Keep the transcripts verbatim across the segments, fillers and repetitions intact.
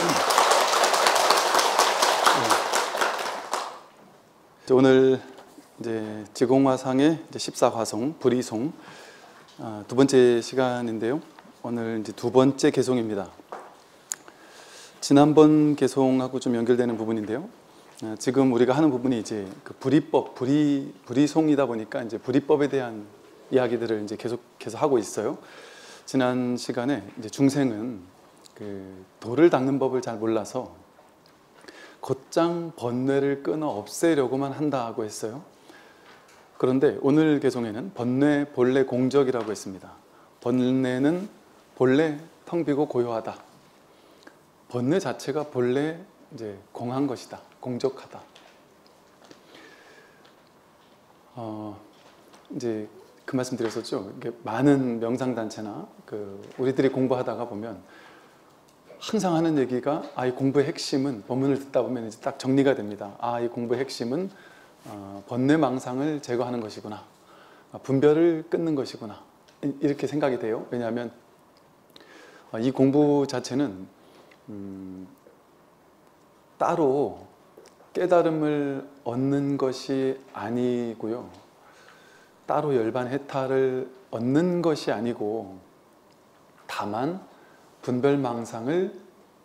네. 오늘 이제 지공화상의 이제 십사 화송 불이송 아, 두 번째 시간인데요. 오늘 이제 두 번째 개송입니다. 지난번 개송하고 좀 연결되는 부분인데요. 아, 지금 우리가 하는 부분이 이제 그 불이법, 불이 불이송이다 보니까 이제 불이법에 대한 이야기들을 이제 계속해서 하고 있어요. 지난 시간에 이제 중생은 그 돌을 닦는 법을 잘 몰라서 곧장 번뇌를 끊어 없애려고만 한다고 했어요. 그런데 오늘 개송에는 번뇌 본래 공적이라고 했습니다. 번뇌는 본래 텅 비고 고요하다. 번뇌 자체가 본래 이제 공한 것이다. 공적하다. 어, 이제 그 말씀 드렸었죠. 이게 많은 명상단체나 그 우리들이 공부하다가 보면 항상 하는 얘기가 아, 이 공부의 핵심은 법문을 듣다 보면 이제 딱 정리가 됩니다. 아, 이 공부의 핵심은 어, 번뇌망상을 제거하는 것이구나. 아, 분별을 끊는 것이구나. 이렇게 생각이 돼요. 왜냐하면 어, 이 공부 자체는 음, 따로 깨달음을 얻는 것이 아니고요. 따로 열반 해탈을 얻는 것이 아니고 다만 분별망상을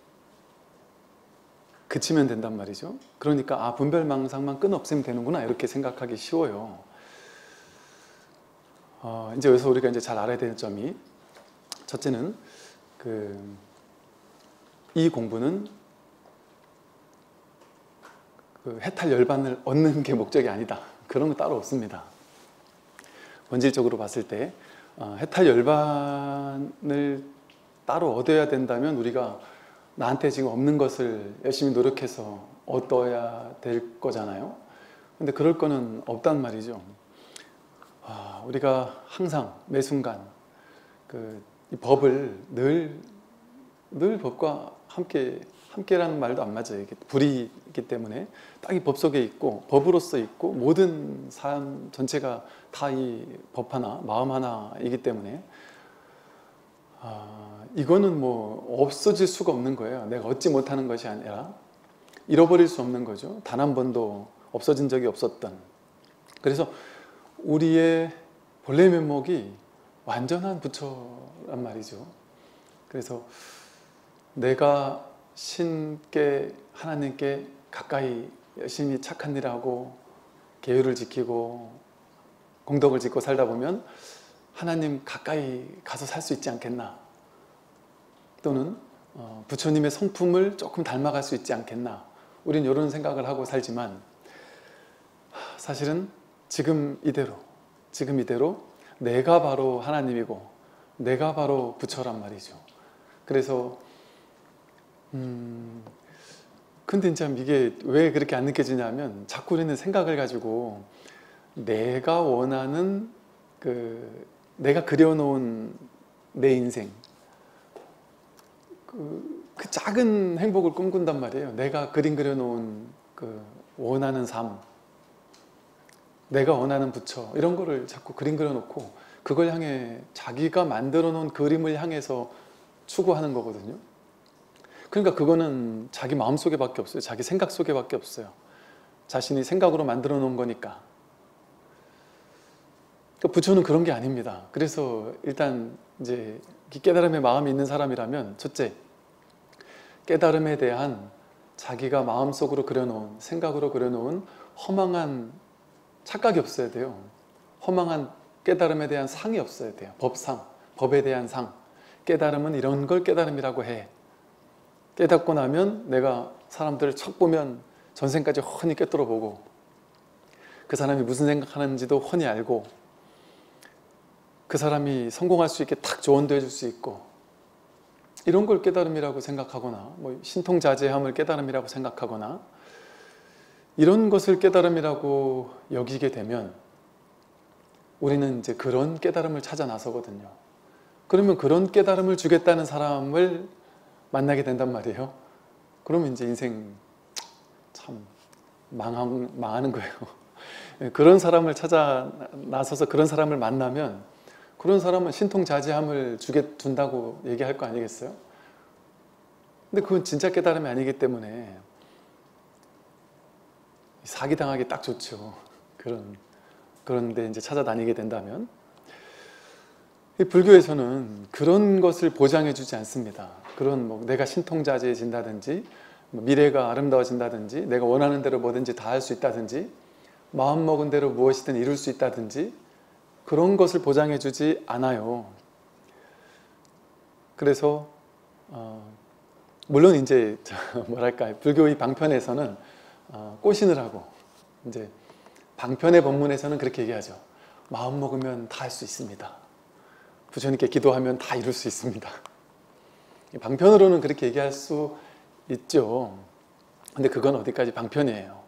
그치면 된단 말이죠. 그러니까 아, 분별망상만 끊어 없애면 되는구나 이렇게 생각하기 쉬워요. 어, 이제 여기서 우리가 이제 잘 알아야 되는 점이 첫째는 그 이 공부는 그 해탈 열반을 얻는 게 목적이 아니다. 그런 거 따로 없습니다. 본질적으로 봤을 때 어, 해탈 열반을 따로 얻어야 된다면 우리가 나한테 지금 없는 것을 열심히 노력해서 얻어야 될 거잖아요. 근데 그럴 거는 없단 말이죠. 아, 우리가 항상 매 순간 그 이 법을 늘, 늘 법과 함께, 함께라는 말도 안 맞아요. 이게 불이 있기 때문에 딱 이 법 속에 있고 법으로서 있고 모든 삶 전체가 다 이 법 하나, 마음 하나이기 때문에 아, 이거는 뭐 없어질 수가 없는 거예요. 내가 얻지 못하는 것이 아니라 잃어버릴 수 없는 거죠. 단 한 번도 없어진 적이 없었던. 그래서 우리의 본래 면목이 완전한 부처란 말이죠. 그래서 내가 신께 하나님께 가까이 열심히 착한 일을 하고 계율을 지키고 공덕을 짓고 살다 보면 하나님 가까이 가서 살 수 있지 않겠나, 또는 어, 부처님의 성품을 조금 닮아갈 수 있지 않겠나, 우린 이런 생각을 하고 살지만 사실은 지금 이대로 지금 이대로 내가 바로 하나님이고 내가 바로 부처란 말이죠. 그래서 음 근데 참 이게 왜 그렇게 안 느껴지냐면 자꾸 우리는 생각을 가지고 내가 원하는 그 내가 그려놓은 내 인생 그, 그 작은 행복을 꿈꾼단 말이에요. 내가 그림 그려놓은 그 원하는 삶, 내가 원하는 부처, 이런 거를 자꾸 그림 그려놓고 그걸 향해 자기가 만들어 놓은 그림을 향해서 추구하는 거거든요. 그러니까 그거는 자기 마음속에 밖에 없어요. 자기 생각 속에 밖에 없어요. 자신이 생각으로 만들어 놓은 거니까. 그러니까 부처는 그런 게 아닙니다. 그래서 일단 이제 깨달음의 마음이 있는 사람이라면 첫째, 깨달음에 대한 자기가 마음속으로 그려놓은, 생각으로 그려놓은 허망한 착각이 없어야 돼요. 허망한 깨달음에 대한 상이 없어야 돼요. 법상, 법에 대한 상. 깨달음은 이런 걸 깨달음이라고 해. 깨닫고 나면 내가 사람들을 척 보면 전생까지 훤히 꿰뚫어 보고 그 사람이 무슨 생각하는지도 훤히 알고 그 사람이 성공할 수 있게 탁 조언도 해줄 수 있고, 이런 걸 깨달음이라고 생각하거나 뭐 신통자제함을 깨달음이라고 생각하거나 이런 것을 깨달음이라고 여기게 되면 우리는 이제 그런 깨달음을 찾아 나서거든요. 그러면 그런 깨달음을 주겠다는 사람을 만나게 된단 말이에요. 그러면 이제 인생 참 망한, 망하는 거예요. 그런 사람을 찾아 나서서 그런 사람을 만나면 그런 사람은 신통자제함을 주게 둔다고 얘기할 거 아니겠어요? 근데 그건 진짜 깨달음이 아니기 때문에 사기당하기 딱 좋죠. 그런, 그런데 이제 찾아다니게 된다면. 이 불교에서는 그런 것을 보장해 주지 않습니다. 그런 뭐 내가 신통자재해진다든지, 미래가 아름다워진다든지, 내가 원하는 대로 뭐든지 다 할 수 있다든지, 마음먹은 대로 무엇이든 이룰 수 있다든지, 그런 것을 보장해 주지 않아요. 그래서 어, 물론 이제 뭐랄까, 불교의 방편에서는 어, 꼬시느라고 이제 방편의 법문에서는 그렇게 얘기하죠. 마음 먹으면 다 할 수 있습니다. 부처님께 기도하면 다 이룰 수 있습니다. 방편으로는 그렇게 얘기할 수 있죠. 근데 그건 어디까지 방편이에요.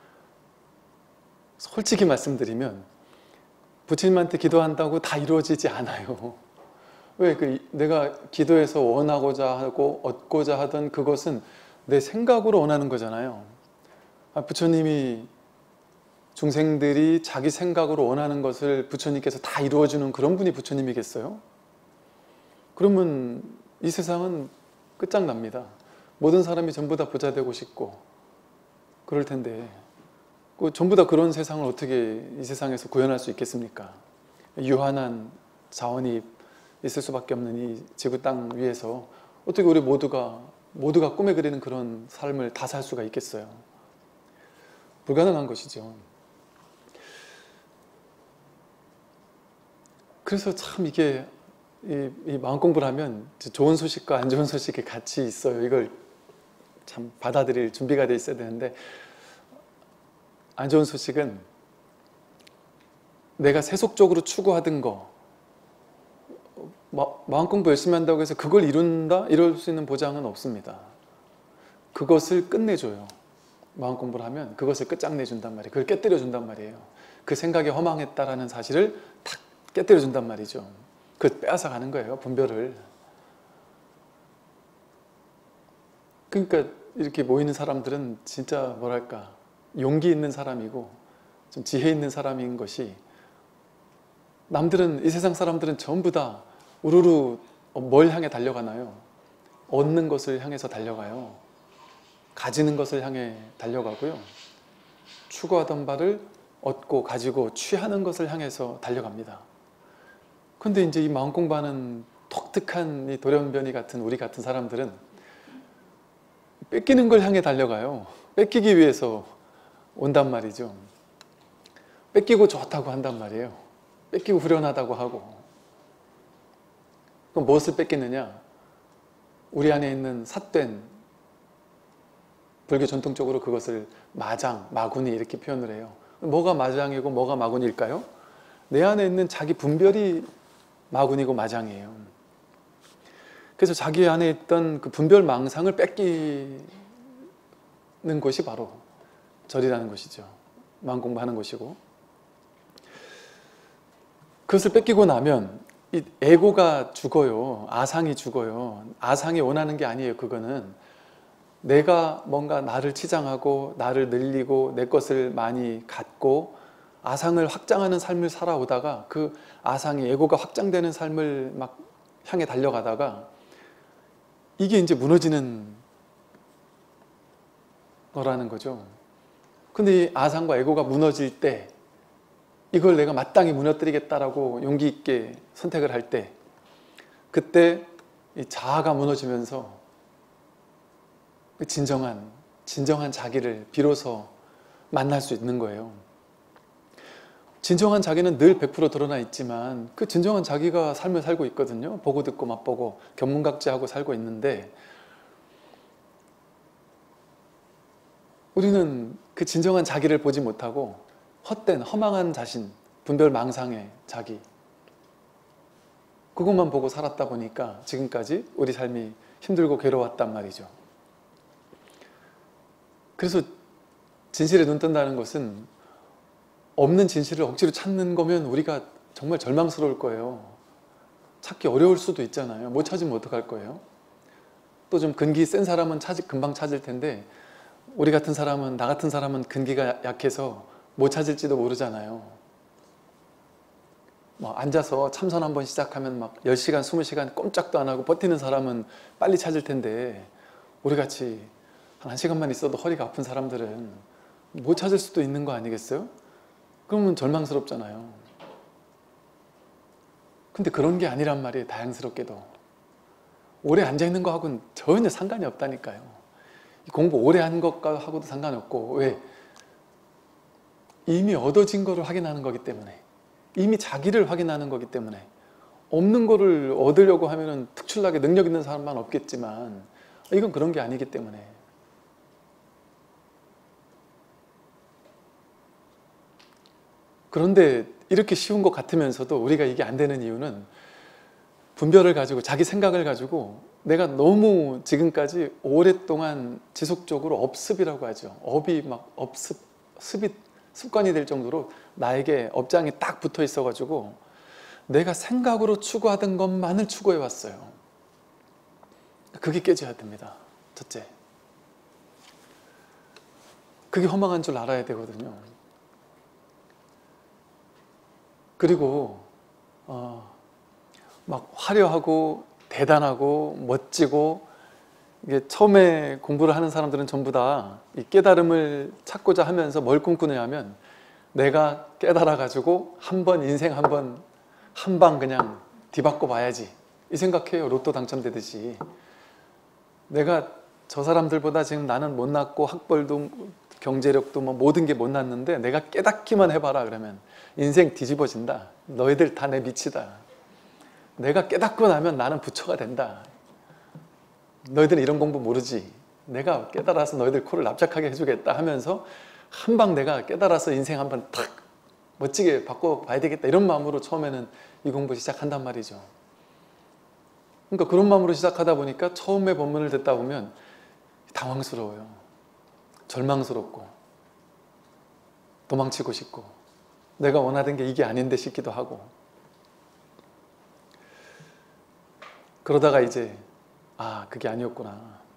솔직히 말씀드리면 부처님한테 기도한다고 다 이루어지지 않아요. 왜? 그 내가 기도해서 원하고자 하고 얻고자 하던 그것은 내 생각으로 원하는 거잖아요. 아, 부처님이 중생들이 자기 생각으로 원하는 것을 부처님께서 다 이루어주는 그런 분이 부처님이겠어요? 그러면 이 세상은 끝장납니다. 모든 사람이 전부 다 부자 되고 싶고 그럴 텐데 그 전부 다 그런 세상을 어떻게 이 세상에서 구현할 수 있겠습니까? 유한한 자원이 있을 수밖에 없는 이 지구 땅 위에서 어떻게 우리 모두가 모두가 꿈에 그리는 그런 삶을 다 살 수가 있겠어요? 불가능한 것이죠. 그래서 참 이게 이, 이 마음 공부를 하면 좋은 소식과 안 좋은 소식이 같이 있어요. 이걸 참 받아들일 준비가 돼 있어야 되는데, 안 좋은 소식은 내가 세속적으로 추구하던 거, 마, 마음 공부 열심히 한다고 해서 그걸 이룬다? 이럴 수 있는 보장은 없습니다. 그것을 끝내줘요. 마음 공부를 하면 그것을 끝장내준단 말이에요. 그걸 깨뜨려준단 말이에요. 그 생각이 허망했다라는 사실을 탁 깨뜨려준단 말이죠. 그걸 빼앗아가는 거예요. 분별을. 그러니까 이렇게 모이는 사람들은 진짜 뭐랄까, 용기 있는 사람이고 좀 지혜 있는 사람인 것이, 남들은, 이 세상 사람들은 전부 다 우르르 뭘 향해 달려가나요? 얻는 것을 향해서 달려가요. 가지는 것을 향해 달려가고요. 추구하던 바를 얻고 가지고 취하는 것을 향해서 달려갑니다. 근데 이제 이 마음 공부하는 독특한 이 돌연변이 같은 우리 같은 사람들은 뺏기는 걸 향해 달려가요. 뺏기기 위해서 온단 말이죠. 뺏기고 좋다고 한단 말이에요. 뺏기고 후련하다고 하고. 그럼 무엇을 뺏기느냐? 우리 안에 있는 삿된, 불교 전통적으로 그것을 마장, 마구니 이렇게 표현을 해요. 뭐가 마장이고 뭐가 마구니일까요? 내 안에 있는 자기 분별이 마구니고 마장이에요. 그래서 자기 안에 있던 그 분별 망상을 뺏기는 것이 바로 절이라는 것이죠. 마음 공부하는 것이고. 그것을 뺏기고 나면 이 에고가 죽어요. 아상이 죽어요. 아상이 원하는 게 아니에요. 그거는 내가 뭔가 나를 치장하고 나를 늘리고 내 것을 많이 갖고 아상을 확장하는 삶을 살아오다가 그 아상이, 에고가 확장되는 삶을 막 향해 달려가다가 이게 이제 무너지는 거라는 거죠. 근데 이 아상과 에고가 무너질 때, 이걸 내가 마땅히 무너뜨리겠다라고 용기 있게 선택을 할 때, 그때 이 자아가 무너지면서 진정한, 진정한 자기를 비로소 만날 수 있는 거예요. 진정한 자기는 늘 백 퍼센트 드러나 있지만 그 진정한 자기가 삶을 살고 있거든요. 보고 듣고 맛보고 견문각지하고 살고 있는데, 우리는 그 진정한 자기를 보지 못하고 헛된 허망한 자신, 분별망상의 자기, 그것만 보고 살았다 보니까 지금까지 우리 삶이 힘들고 괴로웠단 말이죠. 그래서 진실에 눈 뜬다는 것은 없는 진실을 억지로 찾는 거면 우리가 정말 절망스러울 거예요. 찾기 어려울 수도 있잖아요. 못 찾으면 어떡할 거예요? 또 좀 근기 센 사람은 찾, 금방 찾을 텐데 우리 같은 사람은, 나 같은 사람은 근기가 약해서 못 찾을지도 모르잖아요. 뭐 앉아서 참선 한번 시작하면 막 열 시간, 스무 시간 꼼짝도 안 하고 버티는 사람은 빨리 찾을 텐데 우리같이 한 1시간만 있어도 허리가 아픈 사람들은 못 찾을 수도 있는 거 아니겠어요? 그러면 절망스럽잖아요. 근데 그런 게 아니란 말이에요. 다행스럽게도 오래 앉아있는 거하고는 전혀 상관이 없다니까요. 공부 오래 한 것하고도 상관없고, 왜? 이미 얻어진 거를 확인하는 거기 때문에, 이미 자기를 확인하는 거기 때문에. 없는 거를 얻으려고 하면은 특출나게 능력 있는 사람만 없겠지만 이건 그런 게 아니기 때문에. 그런데 이렇게 쉬운 것 같으면서도 우리가 이게 안 되는 이유는 분별을 가지고, 자기 생각을 가지고 내가 너무 지금까지 오랫동안 지속적으로 업습이라고 하죠. 업이 막 업습, 습이 습관이 될 정도로 나에게 업장이 딱 붙어 있어 가지고 내가 생각으로 추구하던 것만을 추구해 왔어요. 그게 깨져야 됩니다. 첫째, 그게 허망한 줄 알아야 되거든요. 그리고 어, 막 화려하고 대단하고 멋지고, 이게 처음에 공부를 하는 사람들은 전부 다 이 깨달음을 찾고자 하면서 뭘 꿈꾸느냐 하면, 내가 깨달아 가지고 한 번, 인생 한 번, 한 방 그냥 뒤바꿔 봐야지, 이 생각해요. 로또 당첨되듯이. 내가 저 사람들보다 지금 나는 못났고 학벌도 경제력도 뭐 모든 게 못났는데 내가 깨닫기만 해봐라 그러면 인생 뒤집어진다. 너희들 다 내 밑이다. 내가 깨닫고 나면 나는 부처가 된다. 너희들은 이런 공부 모르지. 내가 깨달아서 너희들 코를 납작하게 해주겠다 하면서 한 방 내가 깨달아서 인생 한번 탁 멋지게 바꿔봐야 되겠다, 이런 마음으로 처음에는 이 공부 시작한단 말이죠. 그러니까 그런 마음으로 시작하다 보니까 처음에 법문을 듣다 보면 당황스러워요. 절망스럽고 도망치고 싶고 내가 원하던 게 이게 아닌데 싶기도 하고. 그러다가 이제 아, 그게 아니었구나.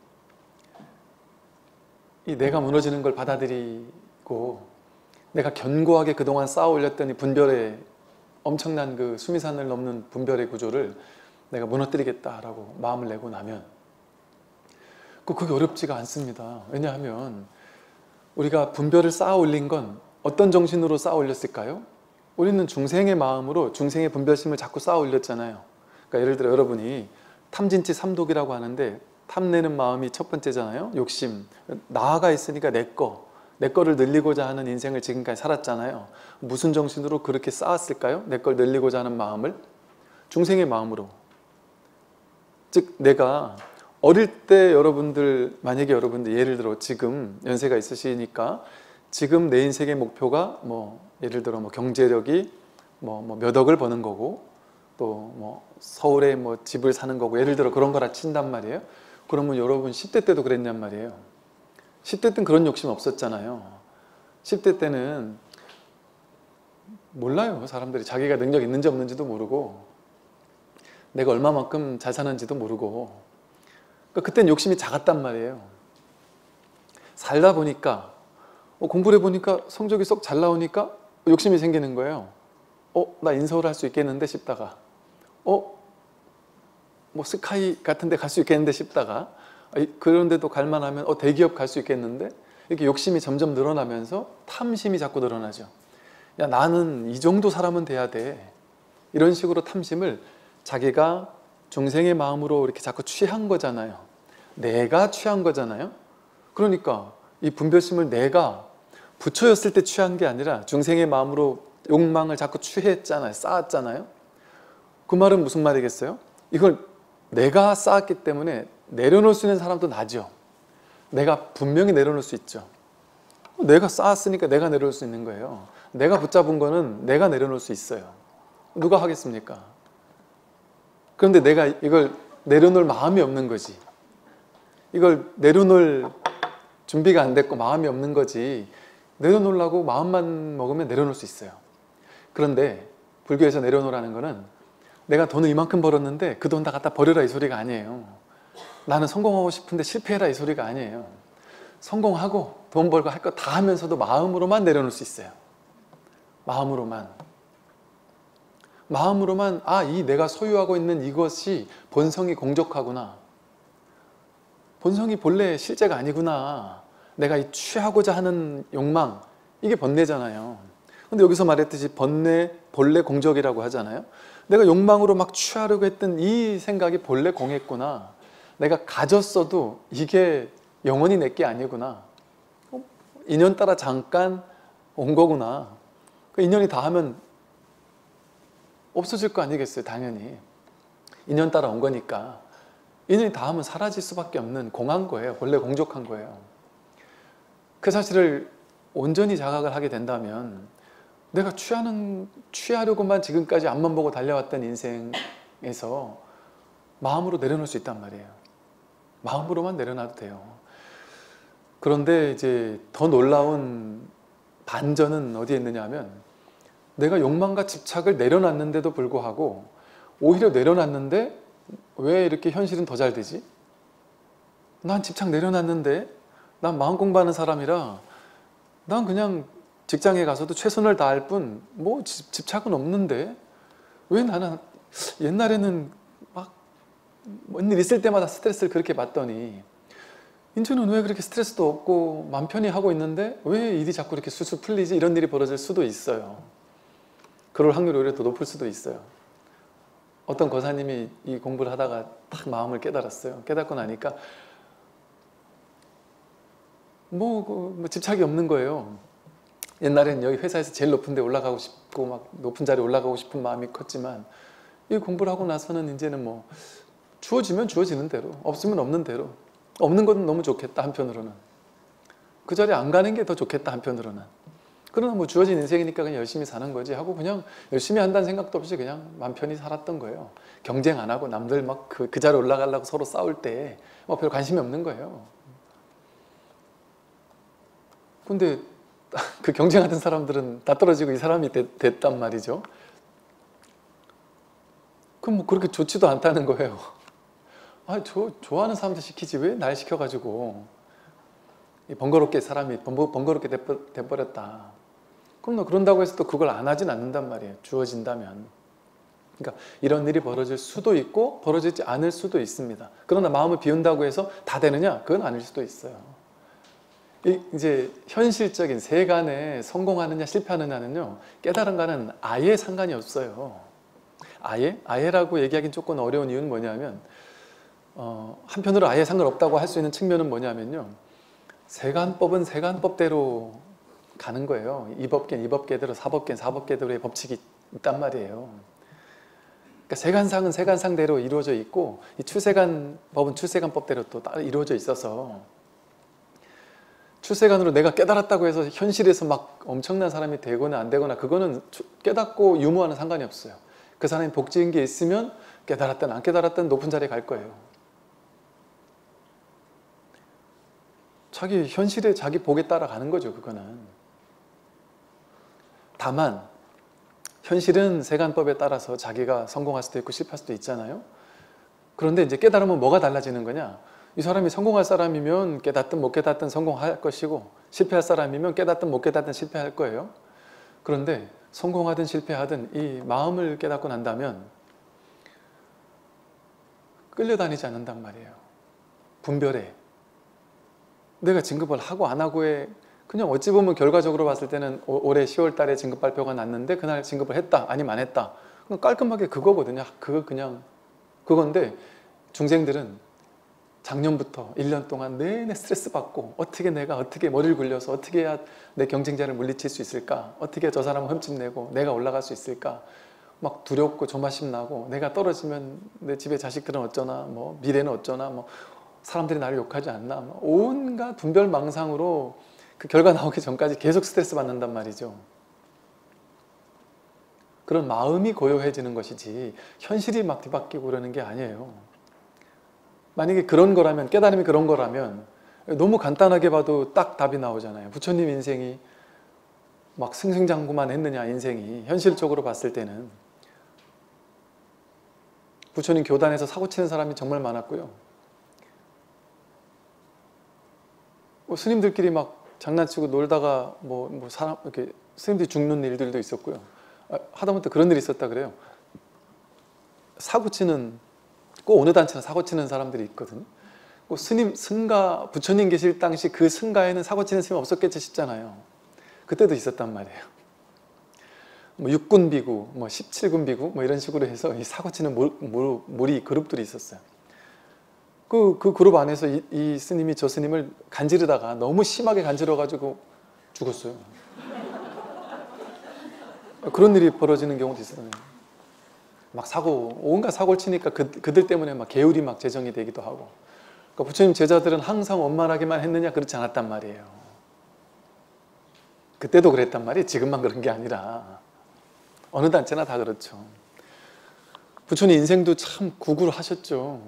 이 내가 무너지는 걸 받아들이고 내가 견고하게 그동안 쌓아 올렸던 이 분별의 엄청난 그 수미산을 넘는 분별의 구조를 내가 무너뜨리겠다라고 마음을 내고 나면 그게 어렵지가 않습니다. 왜냐하면 우리가 분별을 쌓아 올린 건 어떤 정신으로 쌓아 올렸을까요? 우리는 중생의 마음으로 중생의 분별심을 자꾸 쌓아 올렸잖아요. 그러니까 예를 들어 여러분이 탐진치 삼독이라고 하는데, 탐내는 마음이 첫 번째잖아요. 욕심. 나아가 있으니까 내 거, 내 거를 늘리고자 하는 인생을 지금까지 살았잖아요. 무슨 정신으로 그렇게 쌓았을까요? 내 걸 늘리고자 하는 마음을? 중생의 마음으로. 즉 내가 어릴 때 여러분들, 만약에 여러분들 예를 들어 지금 연세가 있으시니까 지금 내 인생의 목표가 뭐 예를 들어 뭐 경제력이 뭐, 뭐 몇 억을 버는 거고 또 뭐 서울에 뭐 집을 사는 거고, 예를 들어 그런 거라 친단 말이에요. 그러면 여러분 십 대 때도 그랬냔 말이에요. 십 대 때는 그런 욕심 없었잖아요. 십 대 때는 몰라요. 사람들이 자기가 능력 있는지 없는지도 모르고 내가 얼마만큼 잘 사는지도 모르고. 그러니까 그때는 욕심이 작았단 말이에요. 살다 보니까 어, 공부를 해보니까 성적이 썩 잘 나오니까 욕심이 생기는 거예요. 어, 나 인서울 할 수 있겠는데 싶다가, 어, 뭐 스카이 같은 데 갈 수 있겠는데 싶다가, 그런 데도 갈만하면 어, 대기업 갈 수 있겠는데, 이렇게 욕심이 점점 늘어나면서 탐심이 자꾸 늘어나죠. 야, 나는 이 정도 사람은 돼야 돼. 이런 식으로 탐심을 자기가 중생의 마음으로 이렇게 자꾸 취한 거잖아요. 내가 취한 거잖아요. 그러니까 이 분별심을 내가 부처였을 때 취한 게 아니라 중생의 마음으로 욕망을 자꾸 취했잖아요. 쌓았잖아요. 그 말은 무슨 말이겠어요? 이걸 내가 쌓았기 때문에 내려놓을 수 있는 사람도 나죠. 내가 분명히 내려놓을 수 있죠. 내가 쌓았으니까 내가 내려놓을 수 있는 거예요. 내가 붙잡은 거는 내가 내려놓을 수 있어요. 누가 하겠습니까? 그런데 내가 이걸 내려놓을 마음이 없는 거지. 이걸 내려놓을 준비가 안 됐고 마음이 없는 거지. 내려놓으려고 마음만 먹으면 내려놓을 수 있어요. 그런데 불교에서 내려놓으라는 거는 내가 돈을 이만큼 벌었는데 그 돈 다 갖다 버려라, 이 소리가 아니에요. 나는 성공하고 싶은데 실패해라, 이 소리가 아니에요. 성공하고 돈 벌고 할 거 다 하면서도 마음으로만 내려놓을 수 있어요. 마음으로만. 마음으로만, 아, 이 내가 소유하고 있는 이것이 본성이 공적하구나. 본성이 본래 실제가 아니구나. 내가 이 취하고자 하는 욕망, 이게 번뇌잖아요. 근데 여기서 말했듯이 번뇌, 본래 공적이라고 하잖아요. 내가 욕망으로 막 취하려고 했던 이 생각이 본래 공했구나. 내가 가졌어도 이게 영원히 내게 아니구나. 인연 따라 잠깐 온 거구나. 그 인연이 다 하면 없어질 거 아니겠어요, 당연히. 인연 따라 온 거니까. 인연이 다 하면 사라질 수밖에 없는 공한 거예요. 본래 공적한 거예요. 그 사실을 온전히 자각을 하게 된다면 내가 취하는, 취하려고만 지금까지 앞만 보고 달려왔던 인생에서 마음으로 내려놓을 수 있단 말이에요. 마음으로만 내려놔도 돼요. 그런데 이제 더 놀라운 반전은 어디에 있느냐 하면 내가 욕망과 집착을 내려놨는데도 불구하고 오히려 내려놨는데 왜 이렇게 현실은 더 잘 되지? 난 집착 내려놨는데 난 마음 공부하는 사람이라 난 그냥 직장에 가서도 최선을 다할 뿐 뭐 집착은 없는데 왜 나는 옛날에는 막 뭔 일 있을 때마다 스트레스를 그렇게 받더니 이제는 왜 그렇게 스트레스도 없고 맘 편히 하고 있는데 왜 일이 자꾸 이렇게 술술 풀리지? 이런 일이 벌어질 수도 있어요. 그럴 확률이 오히려 더 높을 수도 있어요. 어떤 거사님이 이 공부를 하다가 딱 마음을 깨달았어요. 깨닫고 나니까 뭐, 뭐 집착이 없는 거예요. 옛날엔 여기 회사에서 제일 높은 데 올라가고 싶고 막 높은 자리에 올라가고 싶은 마음이 컸지만 이 공부를 하고 나서는 이제는 뭐 주어지면 주어지는 대로, 없으면 없는 대로. 없는 건 너무 좋겠다 한편으로는. 그 자리에 안 가는 게 더 좋겠다 한편으로는. 그러나 뭐 주어진 인생이니까 그냥 열심히 사는 거지 하고 그냥 열심히 한다는 생각도 없이 그냥 맘 편히 살았던 거예요. 경쟁 안 하고 남들 막 그 그 자리에 올라가려고 서로 싸울 때 뭐 별 관심이 없는 거예요. 근데 그 경쟁하던 사람들은 다 떨어지고 이 사람이 되, 됐단 말이죠. 그럼 뭐 그렇게 좋지도 않다는 거예요. 아, 저 좋아하는 사람들 시키지 왜 날 시켜가지고 번거롭게 사람이 번거롭게 돼버렸다. 그럼 너 그런다고 해서 또 그걸 안 하진 않는단 말이에요. 주어진다면. 그러니까 이런 일이 벌어질 수도 있고 벌어지지 않을 수도 있습니다. 그러나 마음을 비운다고 해서 다 되느냐? 그건 아닐 수도 있어요. 이제 현실적인 세간에 성공하느냐 실패하느냐는요, 깨달음과는 아예 상관이 없어요. 아예? 아예라고 얘기하기는 조금 어려운 이유는 뭐냐면 어, 한편으로 아예 상관없다고 할 수 있는 측면은 뭐냐면요, 세간법은 세간법대로 가는 거예요. 이법계는 이법계대로, 사법계는 사법계대로의 법칙이 있단 말이에요. 그러니까 세간상은 세간상대로 이루어져 있고 이 출세간법은 출세간법대로 또 따로 이루어져 있어서 출세간으로 내가 깨달았다고 해서 현실에서 막 엄청난 사람이 되거나 안 되거나 그거는 깨닫고 유무와는 상관이 없어요. 그 사람이 복지인 게 있으면 깨달았든 안 깨달았든 높은 자리에 갈 거예요. 자기 현실에 자기 복에 따라 가는 거죠. 그거는. 다만 현실은 세간법에 따라서 자기가 성공할 수도 있고 실패할 수도 있잖아요. 그런데 이제 깨달으면 뭐가 달라지는 거냐? 이 사람이 성공할 사람이면 깨닫든 못 깨닫든 성공할 것이고 실패할 사람이면 깨닫든 못 깨닫든 실패할 거예요. 그런데 성공하든 실패하든 이 마음을 깨닫고 난다면 끌려다니지 않는단 말이에요. 분별해. 내가 진급을 하고 안 하고에 그냥 어찌 보면 결과적으로 봤을 때는 올해 시월 달에 진급 발표가 났는데 그날 진급을 했다 아니면 안 했다. 그냥 깔끔하게 그거거든요. 그거 그냥 그건데 중생들은 작년부터 일 년 동안 내내 스트레스 받고 어떻게 내가 어떻게 머리를 굴려서 어떻게 해야 내 경쟁자를 물리칠 수 있을까? 어떻게 저 사람을 흠집내고 내가 올라갈 수 있을까? 막 두렵고 조마심 나고 내가 떨어지면 내 집에 자식들은 어쩌나 뭐 미래는 어쩌나 뭐 사람들이 나를 욕하지 않나 뭐 온갖 분별망상으로 그 결과 나오기 전까지 계속 스트레스 받는단 말이죠. 그런 마음이 고요해지는 것이지 현실이 막 뒤바뀌고 그러는 게 아니에요. 만약에 그런 거라면, 깨달음이 그런 거라면 너무 간단하게 봐도 딱 답이 나오잖아요. 부처님 인생이 막 승승장구만 했느냐, 인생이 현실적으로 봤을 때는. 부처님 교단에서 사고치는 사람이 정말 많았고요. 뭐 스님들끼리 막 장난치고 놀다가 뭐, 뭐 사람 이렇게 스님들이 죽는 일들도 있었고요. 하다못해 그런 일이 있었다 그래요. 사고치는 꼭 어느 단체나 사고치는 사람들이 있거든요. 그 스님, 승가, 부처님 계실 당시 그 승가에는 사고치는 스님 없었겠지 싶잖아요. 그때도 있었단 말이에요. 뭐 육군 비구, 뭐 십칠군 비구, 뭐 이런 식으로 해서 이 사고치는 물, 물, 무리 그룹들이 있었어요. 그, 그 그룹 안에서 이, 이 스님이 저 스님을 간지르다가 너무 심하게 간지러가지고 죽었어요. 그런 일이 벌어지는 경우도 있어요. 막 사고, 온갖 사고를 치니까 그, 그들 때문에 막 계율이 막 제정이 되기도 하고. 그러니까 부처님 제자들은 항상 원만하게만 했느냐? 그렇지 않았단 말이에요. 그때도 그랬단 말이에요. 지금만 그런 게 아니라. 어느 단체나 다 그렇죠. 부처님 인생도 참 구구를 하셨죠.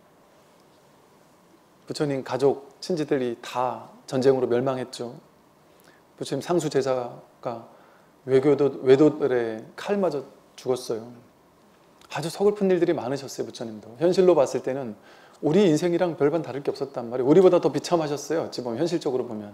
부처님 가족, 친지들이 다 전쟁으로 멸망했죠. 부처님 상수 제자가 외교도, 외도들의 칼 맞아 죽었어요. 아주 서글픈 일들이 많으셨어요. 부처님도. 현실로 봤을 때는 우리 인생이랑 별반 다를 게 없었단 말이에요. 우리보다 더 비참하셨어요. 어찌 보면 현실적으로 보면.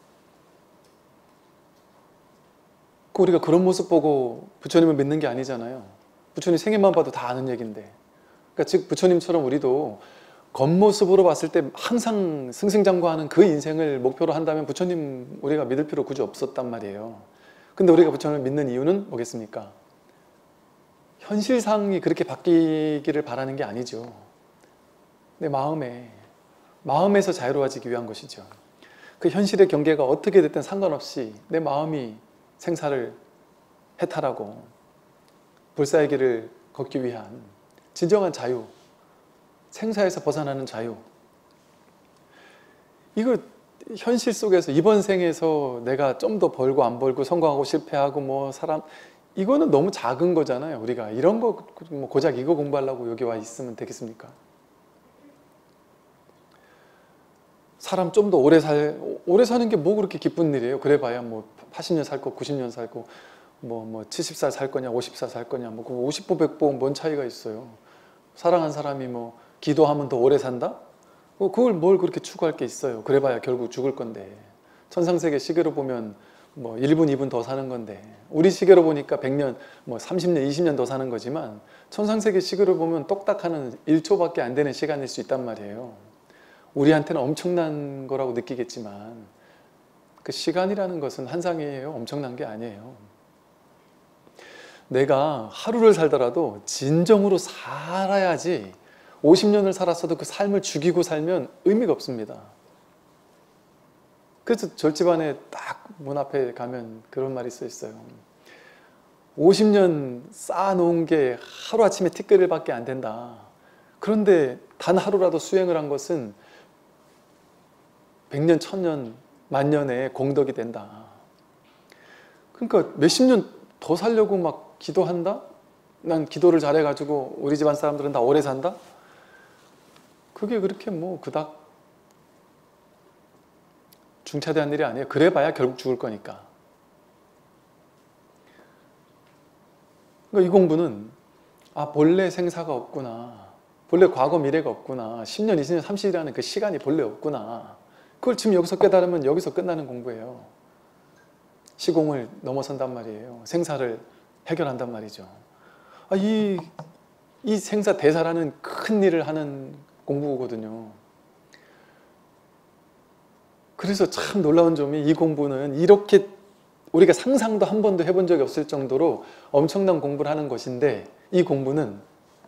우리가 그런 모습 보고 부처님을 믿는 게 아니잖아요. 부처님 생애만 봐도 다 아는 얘기인데. 그러니까 즉 부처님처럼 우리도 겉모습으로 봤을 때 항상 승승장구하는 그 인생을 목표로 한다면 부처님 우리가 믿을 필요 굳이 없었단 말이에요. 근데 우리가 부처님을 믿는 이유는 뭐겠습니까? 현실상이 그렇게 바뀌기를 바라는 게 아니죠. 내 마음에, 마음에서 자유로워지기 위한 것이죠. 그 현실의 경계가 어떻게 됐든 상관없이 내 마음이 생사를 해탈하고 불사의 길을 걷기 위한 진정한 자유, 생사에서 벗어나는 자유. 이거 현실 속에서 이번 생에서 내가 좀 더 벌고 안 벌고 성공하고 실패하고 뭐 사람 이거는 너무 작은 거잖아요. 우리가 이런 거 뭐 고작 이거 공부하려고 여기 와 있으면 되겠습니까? 사람 좀 더 오래 살 오래 사는 게 뭐 그렇게 기쁜 일이에요. 그래봐야 뭐 팔십 년 살 거, 구십 년 살고 뭐 뭐 칠십 살 살 거냐, 오십 살 살 거냐, 뭐 오십 보 백 보 뭔 차이가 있어요. 사랑한 사람이 뭐 기도하면 더 오래 산다? 뭐 그걸 뭘 그렇게 추구할 게 있어요. 그래봐야 결국 죽을 건데. 천상세계 시계로 보면 뭐 일 분, 이 분 더 사는 건데 우리 시계로 보니까 백 년, 뭐 삼십 년, 이십 년 더 사는 거지만 천상세계 시계로 보면 똑딱하는 일 초밖에 안 되는 시간일 수 있단 말이에요. 우리한테는 엄청난 거라고 느끼겠지만 그 시간이라는 것은 한상이에요. 엄청난 게 아니에요. 내가 하루를 살더라도 진정으로 살아야지 오십 년을 살았어도 그 삶을 죽이고 살면 의미가 없습니다. 그래서 절집안에 딱 문 앞에 가면 그런 말이 써 있어요. 오십 년 쌓아놓은 게 하루아침에 티끌밖에 안 된다. 그런데 단 하루라도 수행을 한 것은 백 년, 천 년, 만 년의 공덕이 된다. 그러니까 몇십 년 더 살려고 막 기도한다? 난 기도를 잘해가지고 우리 집안 사람들은 다 오래 산다? 그게 그렇게 뭐 그닥 중차대한 일이 아니에요. 그래봐야 결국 죽을 거니까. 그러니까 이 공부는 아 본래 생사가 없구나. 본래 과거 미래가 없구나. 십 년, 이십 년, 삼십 년이라는 그 시간이 본래 없구나. 그걸 지금 여기서 깨달으면 여기서 끝나는 공부예요. 시공을 넘어선단 말이에요. 생사를 해결한단 말이죠. 아, 이, 이 생사 대사라는 큰 일을 하는 공부거든요. 그래서 참 놀라운 점이 이 공부는 이렇게 우리가 상상도 한 번도 해본 적이 없을 정도로 엄청난 공부를 하는 것인데 이 공부는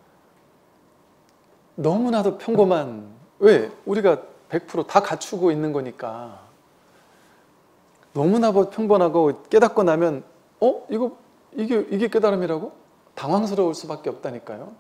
너무나도 평범한 왜? 우리가 백 퍼센트 다 갖추고 있는 거니까 너무나 평범하고 깨닫고 나면 어? 이거 이게, 이게 깨달음이라고? 당황스러울 수밖에 없다니까요.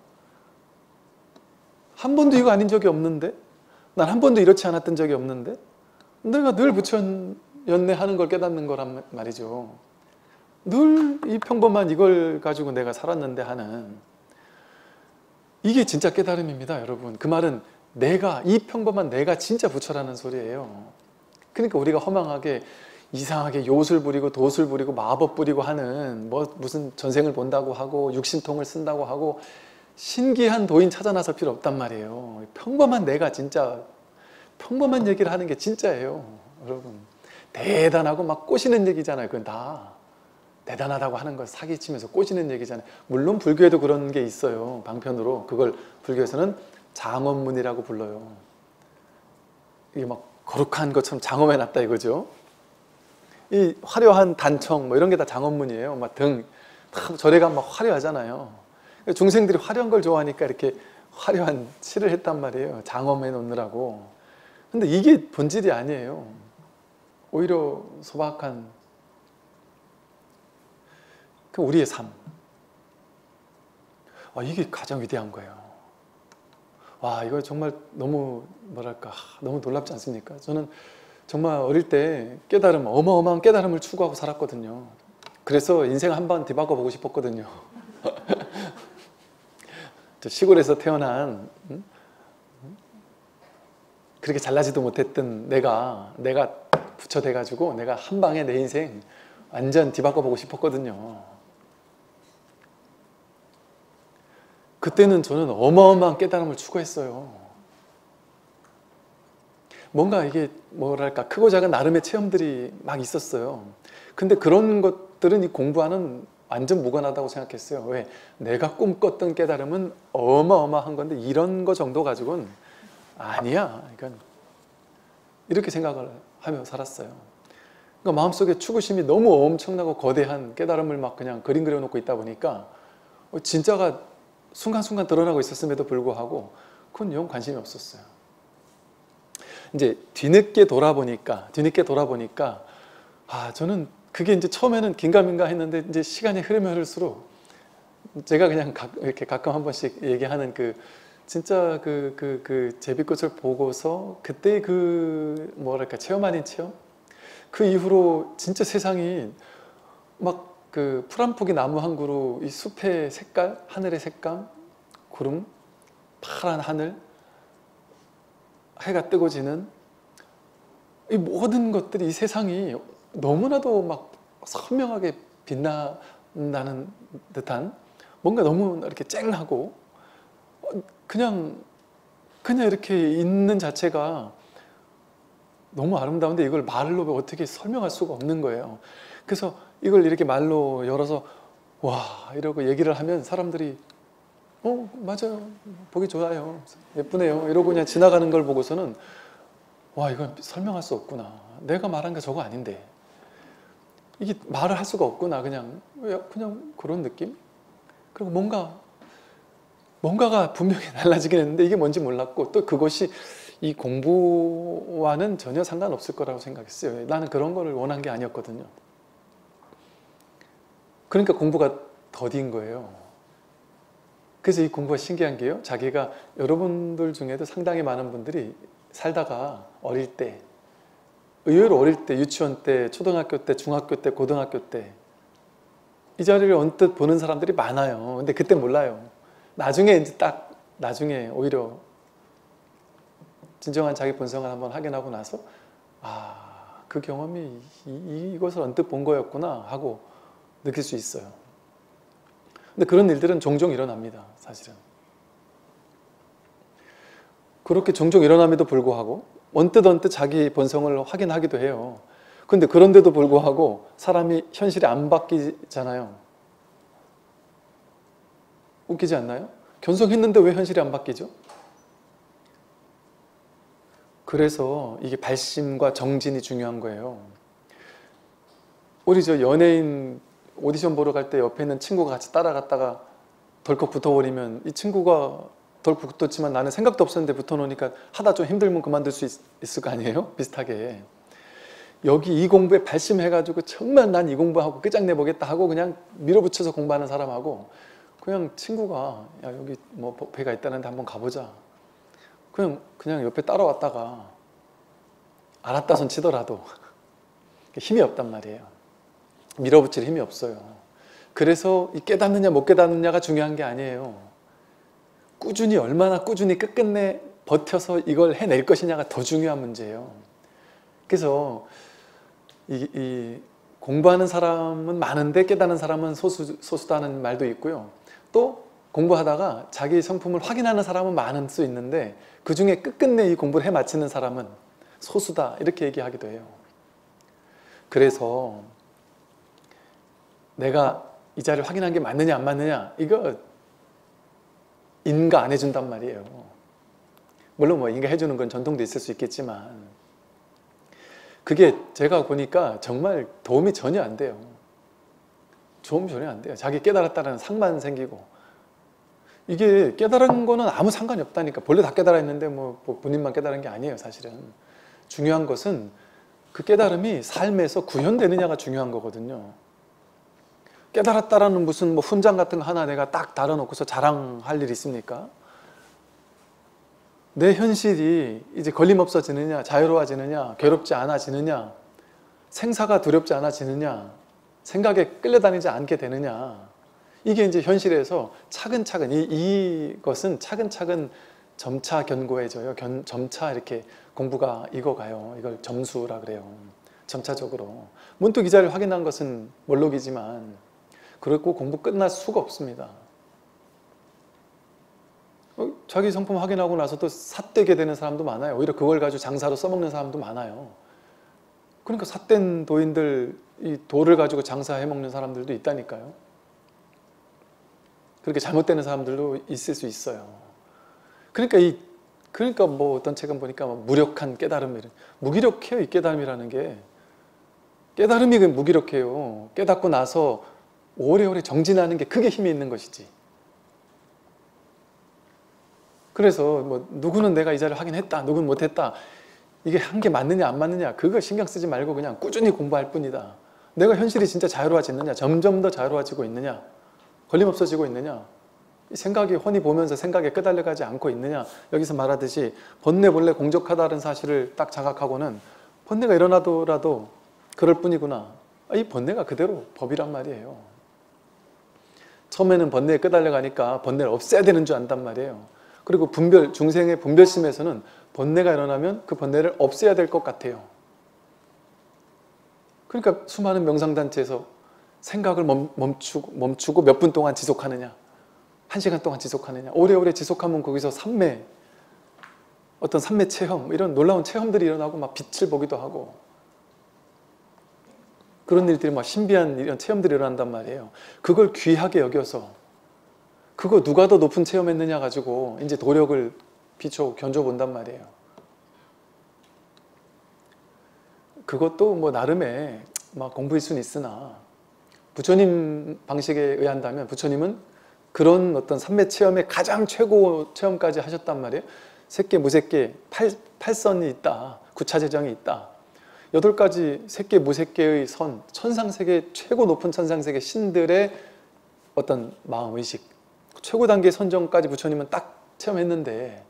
한 번도 이거 아닌 적이 없는데? 난 한 번도 이렇지 않았던 적이 없는데? 내가 늘 부처연내하는 걸 깨닫는 거란 말이죠. 늘 이 평범한 이걸 가지고 내가 살았는데 하는 이게 진짜 깨달음입니다, 여러분. 그 말은 내가, 이 평범한 내가 진짜 부처라는 소리예요. 그러니까 우리가 허망하게 이상하게 요술 부리고 도술 부리고 마법 부리고 하는 뭐 무슨 전생을 본다고 하고 육신통을 쓴다고 하고 신기한 도인 찾아 나설 필요 없단 말이에요. 평범한 내가 진짜 평범한 얘기를 하는 게 진짜예요. 여러분 대단하고 막 꼬시는 얘기잖아요. 그건 다 대단하다고 하는 걸 사기치면서 꼬시는 얘기잖아요. 물론 불교에도 그런 게 있어요. 방편으로. 그걸 불교에서는 장엄문이라고 불러요. 이게 막 거룩한 것처럼 장엄해놨다 이거죠. 이 화려한 단청 뭐 이런 게 다 장엄문이에요. 막 등, 절에 가면 막 화려하잖아요. 중생들이 화려한 걸 좋아하니까 이렇게 화려한 칠을 했단 말이에요. 장엄해 놓느라고. 근데 이게 본질이 아니에요. 오히려 소박한 그 우리의 삶. 아, 이게 가장 위대한 거예요. 와, 이거 정말 너무 뭐랄까 너무 놀랍지 않습니까? 저는 정말 어릴 때 깨달음, 어마어마한 깨달음을 추구하고 살았거든요. 그래서 인생 한번 뒤바꿔 보고 싶었거든요. 저 시골에서 태어난 음? 그렇게 잘나지도 못했던 내가 내가 부처돼 가지고 내가 한 방에 내 인생 완전 뒤바꿔 보고 싶었거든요. 그때는 저는 어마어마한 깨달음을 추구했어요. 뭔가 이게 뭐랄까 크고 작은 나름의 체험들이 막 있었어요. 근데 그런 것들은 이 공부와는 완전 무관하다고 생각했어요. 왜? 내가 꿈꿨던 깨달음은 어마어마한 건데 이런 거 정도 가지고는 아니야. 그러니까 이렇게 생각을 하며 살았어요. 그러니까 마음속에 추구심이 너무 엄청나고 거대한 깨달음을 막 그냥 그림 그려놓고 있다 보니까 진짜가 순간순간 드러나고 있었음에도 불구하고 그건 영 관심이 없었어요. 이제 뒤늦게 돌아보니까 뒤늦게 돌아보니까 아 저는 그게 이제 처음에는 긴가민가 했는데 이제 시간이 흐르면 흐를수록 제가 그냥 가, 이렇게 가끔 한 번씩 얘기하는 그 진짜 그 그 그 제비꽃을 보고서 그때 그 뭐랄까 체험 아닌 체험 그 이후로 진짜 세상이 막 그 풀 한 폭의 나무 한 그루 이 숲의 색깔 하늘의 색감 구름 파란 하늘 해가 뜨고 지는 이 모든 것들이 이 세상이 너무나도 막 선명하게 빛난다는 듯한 뭔가 너무 이렇게 쨍하고 그냥 그냥 이렇게 있는 자체가 너무 아름다운데 이걸 말로 어떻게 설명할 수가 없는 거예요. 그래서 이걸 이렇게 말로 열어서 와 이러고 얘기를 하면 사람들이 어 맞아요 보기 좋아요 예쁘네요 이러고 그냥 지나가는 걸 보고서는 와 이건 설명할 수 없구나 내가 말한 게 저거 아닌데 이게 말을 할 수가 없구나 그냥 그냥 그런 느낌 그리고 뭔가 뭔가가 분명히 달라지긴 했는데 이게 뭔지 몰랐고 또 그것이 이 공부와는 전혀 상관없을 거라고 생각했어요. 나는 그런 거를 원한 게 아니었거든요. 그러니까 공부가 더딘 거예요. 그래서 이 공부가 신기한 게요. 자기가 여러분들 중에도 상당히 많은 분들이 살다가 어릴 때 의외로 어릴 때 유치원 때 초등학교 때 중학교 때 고등학교 때 이 자리를 언뜻 보는 사람들이 많아요. 근데 그때 몰라요. 나중에 이제 딱 나중에 오히려 진정한 자기 본성을 한번 확인하고 나서 아, 그 경험이 이, 이것을 언뜻 본 거였구나 하고 느낄 수 있어요. 근데 그런 일들은 종종 일어납니다. 사실은. 그렇게 종종 일어남에도 불구하고 언뜻 언뜻 자기 본성을 확인하기도 해요. 근데 그런데도 불구하고 사람이 현실이 안 바뀌잖아요. 웃기지 않나요? 견성했는데 왜 현실이 안 바뀌죠? 그래서 이게 발심과 정진이 중요한 거예요. 우리 저 연예인 오디션 보러 갈 때 옆에 있는 친구가 같이 따라갔다가 덜컥 붙어버리면 이 친구가 덜컥 붙었지만 나는 생각도 없었는데 붙어놓으니까 하다 좀 힘들면 그만둘 수 있, 있을 거 아니에요? 비슷하게. 여기 이 공부에 발심해가지고 정말 난 이 공부하고 끝장내보겠다 하고 그냥 밀어붙여서 공부하는 사람하고 그냥 친구가 야 여기 뭐 배가 있다는데 한번 가보자. 그냥 그냥 옆에 따라왔다가 알았다 손 치더라도 힘이 없단 말이에요. 밀어붙일 힘이 없어요. 그래서 이 깨닫느냐 못 깨닫느냐가 중요한 게 아니에요. 꾸준히 얼마나 꾸준히 끝끝내 버텨서 이걸 해낼 것이냐가 더 중요한 문제예요. 그래서 이, 이 공부하는 사람은 많은데 깨닫는 사람은 소수, 소수다는 말도 있고요. 또 공부하다가 자기 성품을 확인하는 사람은 많을 수 있는데 그 중에 끝끝내 이 공부를 해 마치는 사람은 소수다 이렇게 얘기하기도 해요. 그래서 내가 이 자리를 확인한 게 맞느냐 안 맞느냐 이거 인가 안 해준단 말이에요. 물론 뭐 인가 해주는 건 전통도 있을 수 있겠지만 그게 제가 보니까 정말 도움이 전혀 안 돼요. 도움이 전혀 안 돼요. 자기 깨달았다는 상만 생기고. 이게 깨달은 거는 아무 상관이 없다니까. 본래 다 깨달아 있는데 뭐 본인만 깨달은 게 아니에요, 사실은. 중요한 것은 그 깨달음이 삶에서 구현되느냐가 중요한 거거든요. 깨달았다라는 무슨 뭐 훈장 같은 거 하나 내가 딱 달아놓고서 자랑할 일 있습니까? 내 현실이 이제 걸림없어지느냐, 자유로워지느냐, 괴롭지 않아지느냐, 생사가 두렵지 않아지느냐, 생각에 끌려다니지 않게 되느냐, 이게 이제 현실에서 차근차근 이, 이것은 차근차근 점차 견고해져요. 견, 점차 이렇게 공부가 익어가요. 이걸 점수라 그래요. 점차적으로. 문득 이 자리를 확인한 것은 몰록이지만 그렇고 공부 끝날 수가 없습니다. 어, 자기 성품 확인하고 나서도 삿되게 되는 사람도 많아요. 오히려 그걸 가지고 장사로 써먹는 사람도 많아요. 그러니까 삿된 도인들, 이 도를 가지고 장사해 먹는 사람들도 있다니까요. 그렇게 잘못되는 사람들도 있을 수 있어요. 그러니까 이 그러니까 뭐 어떤 책은 보니까 무력한 깨달음, 무기력해요. 이 깨달음이라는 게 깨달음이 무기력해요. 깨닫고 나서 오래오래 정진하는 게 그게 힘이 있는 것이지. 그래서 뭐 누구는 내가 이 자리를 하긴 했다, 누구는 못했다. 이게 한 게 맞느냐 안 맞느냐 그거 신경 쓰지 말고 그냥 꾸준히 공부할 뿐이다. 내가 현실이 진짜 자유로워지느냐, 점점 더 자유로워지고 있느냐, 걸림없어지고 있느냐, 생각이 훤히 보면서 생각에 끄달려가지 않고 있느냐. 여기서 말하듯이 번뇌 본래 공적하다는 사실을 딱 자각하고는 번뇌가 일어나더라도 그럴 뿐이구나. 이 번뇌가 그대로 법이란 말이에요. 처음에는 번뇌에 끄달려가니까 번뇌를 없애야 되는 줄 안단 말이에요. 그리고 분별, 중생의 분별심에서는 번뇌가 일어나면 그 번뇌를 없애야 될 것 같아요. 그러니까 수많은 명상단체에서 생각을 멈추고, 멈추고 몇 분 동안 지속하느냐, 한 시간 동안 지속하느냐, 오래오래 지속하면 거기서 삼매, 어떤 삼매 체험, 이런 놀라운 체험들이 일어나고 막 빛을 보기도 하고 그런 일들이 막 신비한 이런 체험들이 일어난단 말이에요. 그걸 귀하게 여겨서 그거 누가 더 높은 체험했느냐 가지고 이제 도력을 비춰 견줘 본단 말이에요. 그것도 뭐 나름의 막 공부일 수는 있으나 부처님 방식에 의한다면 부처님은 그런 어떤 삼매 체험의 가장 최고 체험까지 하셨단 말이에요. 색계, 무색계, 팔, 팔선이 있다. 구차재정이 있다. 여덟 가지 색계, 무색계의 선, 천상세계, 최고 높은 천상세계 신들의 어떤 마음의식, 최고 단계의 선정까지 부처님은 딱 체험했는데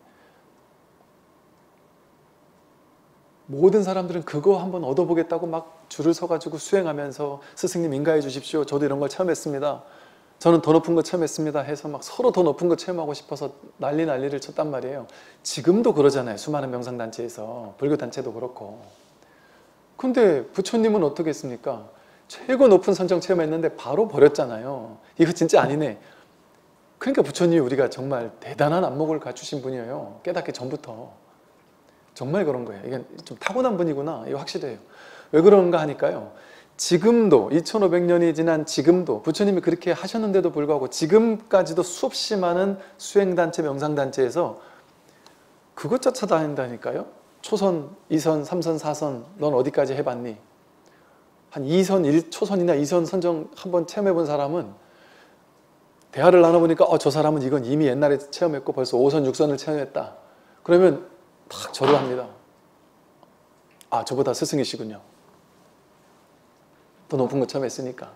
모든 사람들은 그거 한번 얻어보겠다고 막 줄을 서가지고 수행하면서 스승님 인가해 주십시오. 저도 이런 걸 체험했습니다. 저는 더 높은 거 체험했습니다. 해서 막 서로 더 높은 거 체험하고 싶어서 난리 난리를 쳤단 말이에요. 지금도 그러잖아요. 수많은 명상단체에서. 불교단체도 그렇고. 근데 부처님은 어떻게 했습니까? 최고 높은 선정 체험했는데 바로 버렸잖아요. 이거 진짜 아니네. 그러니까 부처님이 우리가 정말 대단한 안목을 갖추신 분이에요. 깨닫기 전부터. 정말 그런 거예요. 이게 좀 타고난 분이구나. 이거 확실해요. 왜 그런가 하니까요. 지금도 이천오백 년이 지난 지금도 부처님이 그렇게 하셨는데도 불구하고 지금까지도 수없이 많은 수행단체, 명상단체에서 그것 쫓아다닌다니까요. 초선, 이선, 삼선, 사선 넌 어디까지 해봤니? 한 이선, 일 초선이나 이선 선정 한번 체험해본 사람은 대화를 나눠보니까 어, 저 사람은 이건 이미 옛날에 체험했고 벌써 오선, 육선을 체험했다. 그러면 탁 절을 합니다. 아, 저보다 스승이시군요. 더 높은 거 체험했으니까.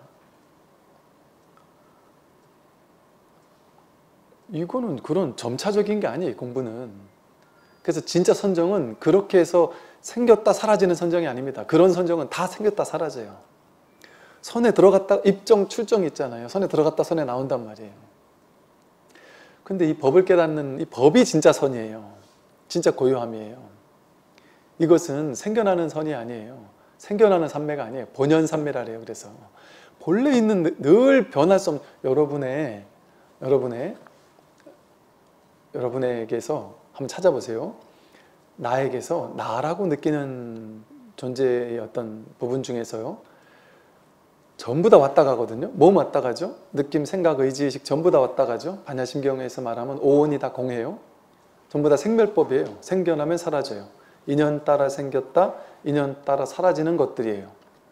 이거는 그런 점차적인 게 아니에요, 공부는. 그래서 진짜 선정은 그렇게 해서 생겼다 사라지는 선정이 아닙니다. 그런 선정은 다 생겼다 사라져요. 선에 들어갔다 입정, 출정이 있잖아요. 선에 들어갔다 선에 나온단 말이에요. 근데 이 법을 깨닫는 이 법이 진짜 선이에요. 진짜 고요함이에요. 이것은 생겨나는 선이 아니에요. 생겨나는 삼매가 아니에요. 본연삼매라 그래요. 그래서 본래 있는 늘 변할 수 없는 여러분의 여러분의 여러분에게서 한번 찾아보세요. 나에게서 나라고 느끼는 존재의 어떤 부분 중에서요. 전부 다 왔다 가거든요. 몸 왔다 가죠. 느낌, 생각, 의지, 의식 전부 다 왔다 가죠. 반야심경에서 말하면 오온이 다 공해요. 전부 다 생멸법이에요. 생겨나면 사라져요. 인연 따라 생겼다, 인연 따라 사라지는 것들이에요.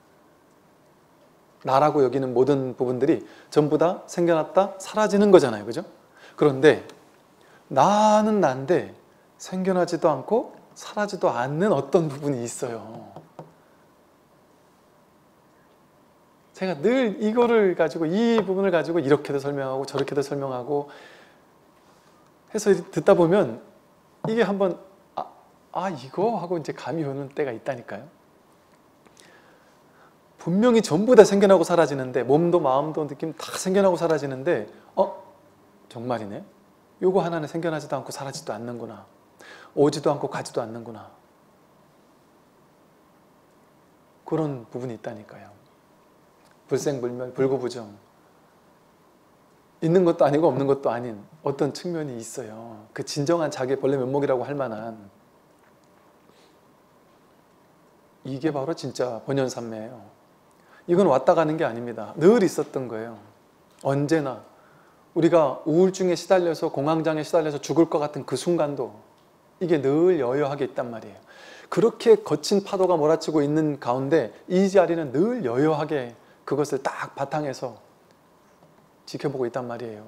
나라고 여기는 모든 부분들이 전부 다 생겨났다 사라지는 거잖아요. 그죠? 그런데 나는 난데 생겨나지도 않고 사라지도 않는 어떤 부분이 있어요. 제가 늘 이거를 가지고, 이 부분을 가지고 이렇게도 설명하고 저렇게도 설명하고 해서 듣다 보면 이게 한번 아, 아 이거 하고 이제 감이 오는 때가 있다니까요. 분명히 전부 다 생겨나고 사라지는데, 몸도 마음도 느낌 다 생겨나고 사라지는데, 어? 정말이네? 요거 하나는 생겨나지도 않고 사라지도 않는구나. 오지도 않고 가지도 않는구나. 그런 부분이 있다니까요. 불생불멸, 불구부정. 있는 것도 아니고 없는 것도 아닌 어떤 측면이 있어요. 그 진정한 자기의 본래 면목이라고 할 만한, 이게 바로 진짜 본연산매예요. 이건 왔다 가는 게 아닙니다. 늘 있었던 거예요. 언제나 우리가 우울증에 시달려서 공황장애에 시달려서 죽을 것 같은 그 순간도 이게 늘 여여하게 있단 말이에요. 그렇게 거친 파도가 몰아치고 있는 가운데 이 자리는 늘 여여하게 그것을 딱 바탕에서 지켜보고 있단 말이에요.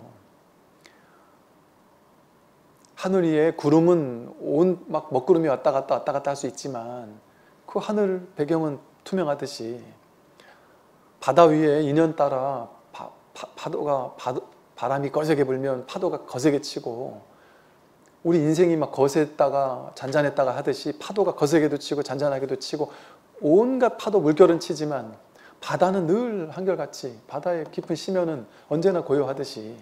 하늘 위에 구름은 온 막 먹구름이 왔다 갔다 왔다 갔다 할 수 있지만 그 하늘 배경은 투명하듯이 바다 위에 인연 따라 바, 파, 파도가 바, 바람이 거세게 불면 파도가 거세게 치고, 우리 인생이 막 거셌다가 잔잔했다가 하듯이 파도가 거세게도 치고 잔잔하게도 치고 온갖 파도 물결은 치지만 바다는 늘 한결같이, 바다의 깊은 심연은 언제나 고요하듯이.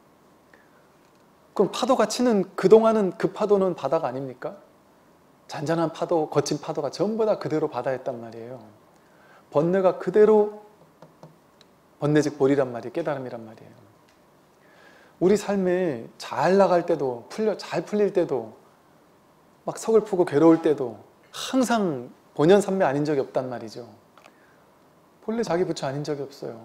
그럼 파도가 치는 그동안은 그 파도는 바다가 아닙니까? 잔잔한 파도, 거친 파도가 전부 다 그대로 바다였단 말이에요. 번뇌가 그대로 번뇌즉 보리란 말이에요. 깨달음이란 말이에요. 우리 삶에 잘 나갈 때도, 풀려, 잘 풀릴 때도, 막 서글프고 괴로울 때도 항상 본연산매 아닌 적이 없단 말이죠. 본래 자기 부처 아닌 적이 없어요.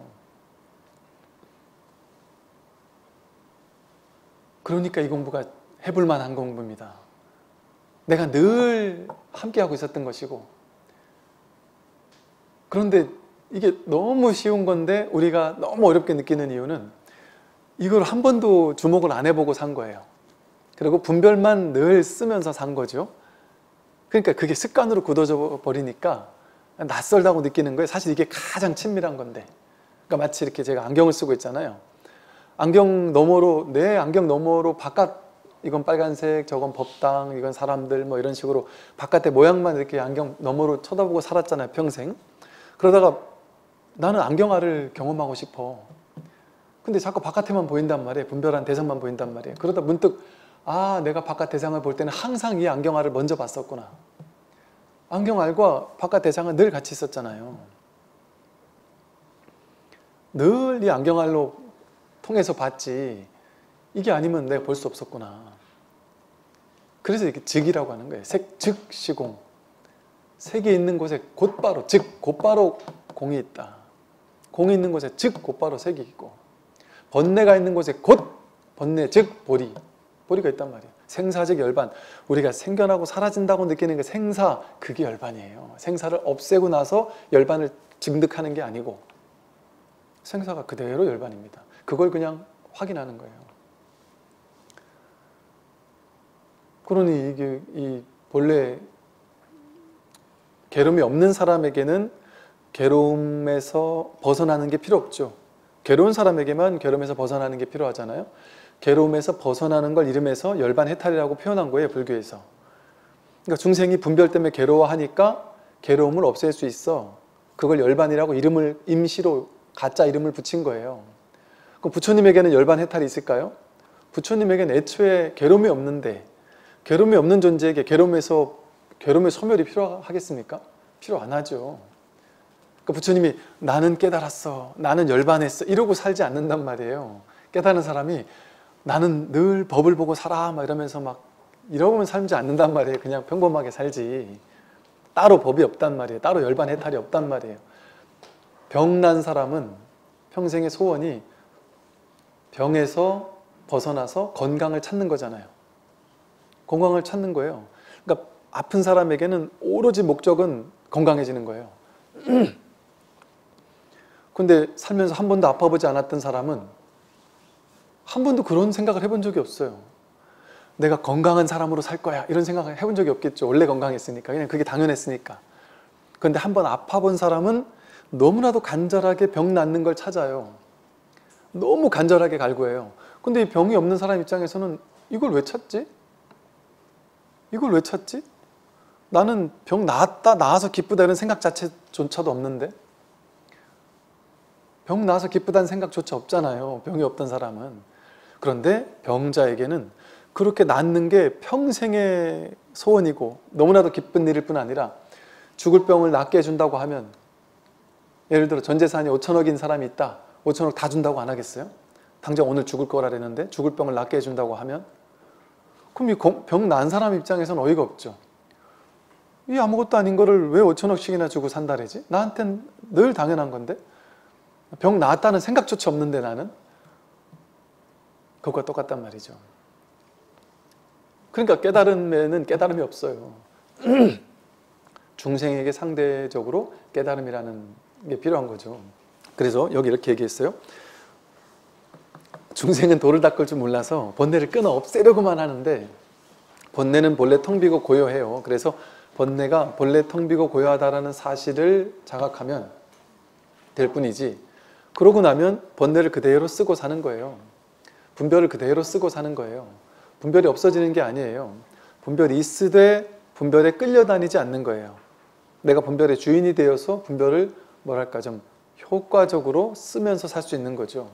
그러니까 이 공부가 해볼 만한 공부입니다. 내가 늘 함께하고 있었던 것이고, 그런데 이게 너무 쉬운 건데 우리가 너무 어렵게 느끼는 이유는 이걸 한 번도 주목을 안 해보고 산 거예요. 그리고 분별만 늘 쓰면서 산 거죠. 그러니까 그게 습관으로 굳어져 버리니까 낯설다고 느끼는 거예요. 사실 이게 가장 친밀한 건데. 그러니까 마치 이렇게 제가 안경을 쓰고 있잖아요. 안경 너머로, 내 안경 너머로 바깥, 이건 빨간색, 저건 법당, 이건 사람들, 뭐 이런 식으로 바깥의 모양만 이렇게 안경 너머로 쳐다보고 살았잖아요, 평생. 그러다가 나는 안경알을 경험하고 싶어. 근데 자꾸 바깥에만 보인단 말이에요. 분별한 대상만 보인단 말이에요. 그러다 문득, 아, 내가 바깥 대상을 볼 때는 항상 이 안경알을 먼저 봤었구나. 안경알과 바깥 대상은 늘 같이 있었잖아요. 늘 이 안경알로 통해서 봤지, 이게 아니면 내가 볼 수 없었구나. 그래서 이게 즉이라고 하는 거예요. 색, 즉, 시공. 색이 있는 곳에 곧바로, 즉, 곧바로 공이 있다. 공이 있는 곳에 즉, 곧바로 색이 있고, 번뇌가 있는 곳에 곧 번뇌, 즉, 보리. 보리가 있단 말이에요. 생사, 즉, 열반. 우리가 생겨나고 사라진다고 느끼는 게 생사, 그게 열반이에요. 생사를 없애고 나서 열반을 증득하는 게 아니고 생사가 그대로 열반입니다. 그걸 그냥 확인하는 거예요. 그러니 이게 이 본래 괴로움이 없는 사람에게는 괴로움에서 벗어나는 게 필요 없죠. 괴로운 사람에게만 괴로움에서 벗어나는 게 필요하잖아요. 괴로움에서 벗어나는 걸 이름해서 열반해탈이라고 표현한 거예요, 불교에서. 그러니까 중생이 분별 때문에 괴로워하니까 괴로움을 없앨 수 있어. 그걸 열반이라고 이름을 임시로 가짜 이름을 붙인 거예요. 그럼 부처님에게는 열반해탈이 있을까요? 부처님에게는 애초에 괴로움이 없는데, 괴로움이 없는 존재에게 괴로움에서 괴로움의 소멸이 필요하겠습니까? 필요 안 하죠. 그러니까 부처님이 나는 깨달았어, 나는 열반했어 이러고 살지 않는단 말이에요. 깨달은 사람이 나는 늘 법을 보고 살아 막 이러면서 막 이러고는 살지 않는단 말이에요. 그냥 평범하게 살지. 따로 법이 없단 말이에요. 따로 열반해탈이 없단 말이에요. 병난 사람은 평생의 소원이 병에서 벗어나서 건강을 찾는 거잖아요. 건강을 찾는 거예요. 그러니까 아픈 사람에게는 오로지 목적은 건강해지는 거예요. 근데 살면서 한 번도 아파보지 않았던 사람은 한 번도 그런 생각을 해본 적이 없어요. 내가 건강한 사람으로 살 거야 이런 생각을 해본 적이 없겠죠. 원래 건강했으니까. 그냥 그게 당연했으니까. 그런데 한 번 아파본 사람은 너무나도 간절하게 병 낫는 걸 찾아요. 너무 간절하게 갈구해요. 근데 이 병이 없는 사람 입장에서는 이걸 왜 찾지? 이걸 왜 찾지? 나는 병 나았다, 나아서 기쁘다 이런 생각 자체조차도 없는데? 병 나아서 기쁘다는 생각조차 없잖아요. 병이 없던 사람은. 그런데 병자에게는 그렇게 낫는 게 평생의 소원이고 너무나도 기쁜 일일 뿐 아니라 죽을 병을 낫게 해준다고 하면, 예를 들어 전 재산이 오천억인 사람이 있다. 오천억 다 준다고 안 하겠어요? 당장 오늘 죽을 거라 그랬는데 죽을 병을 낫게 해준다고 하면, 그럼 이 병 나은 사람 입장에서는 어이가 없죠. 이 아무것도 아닌 거를 왜 오천억씩이나 주고 산다래지? 나한텐 늘 당연한 건데? 병 나았다는 생각조차 없는데 나는? 그것과 똑같단 말이죠. 그러니까 깨달음에는 깨달음이 없어요. 중생에게 상대적으로 깨달음이라는 게 필요한 거죠. 그래서 여기 이렇게 얘기했어요. 중생은 돌을 닦을 줄 몰라서 번뇌를 끊어 없애려고만 하는데, 번뇌는 본래 텅 비고 고요해요. 그래서 번뇌가 본래 텅 비고 고요하다라는 사실을 자각하면 될 뿐이지, 그러고 나면 번뇌를 그대로 쓰고 사는 거예요. 분별을 그대로 쓰고 사는 거예요. 분별이 없어지는 게 아니에요. 분별이 있으되 분별에 끌려다니지 않는 거예요. 내가 분별의 주인이 되어서 분별을 뭐랄까 좀 효과적으로 쓰면서 살 수 있는 거죠.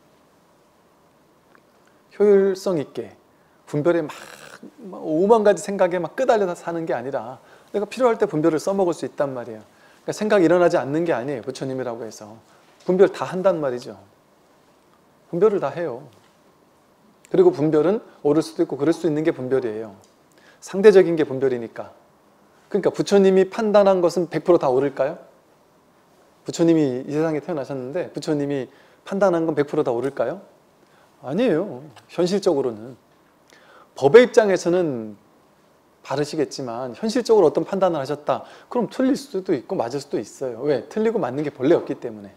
효율성 있게 분별에 막 오만 가지 생각에 막 끄달려서 사는 게 아니라 내가 필요할 때 분별을 써먹을 수 있단 말이에요. 그러니까 생각이 일어나지 않는 게 아니에요. 부처님이라고 해서 분별 다 한단 말이죠. 분별을 다 해요. 그리고 분별은 옳을 수도 있고 그럴 수 있는 게 분별이에요. 상대적인 게 분별이니까. 그러니까 부처님이 판단한 것은 백 퍼센트 다 옳을까요? 부처님이 이 세상에 태어나셨는데 부처님이 판단한 건 백 퍼센트 다 옳을까요? 아니에요. 현실적으로는. 법의 입장에서는 바르시겠지만 현실적으로 어떤 판단을 하셨다. 그럼 틀릴 수도 있고 맞을 수도 있어요. 왜? 틀리고 맞는 게 본래 없기 때문에.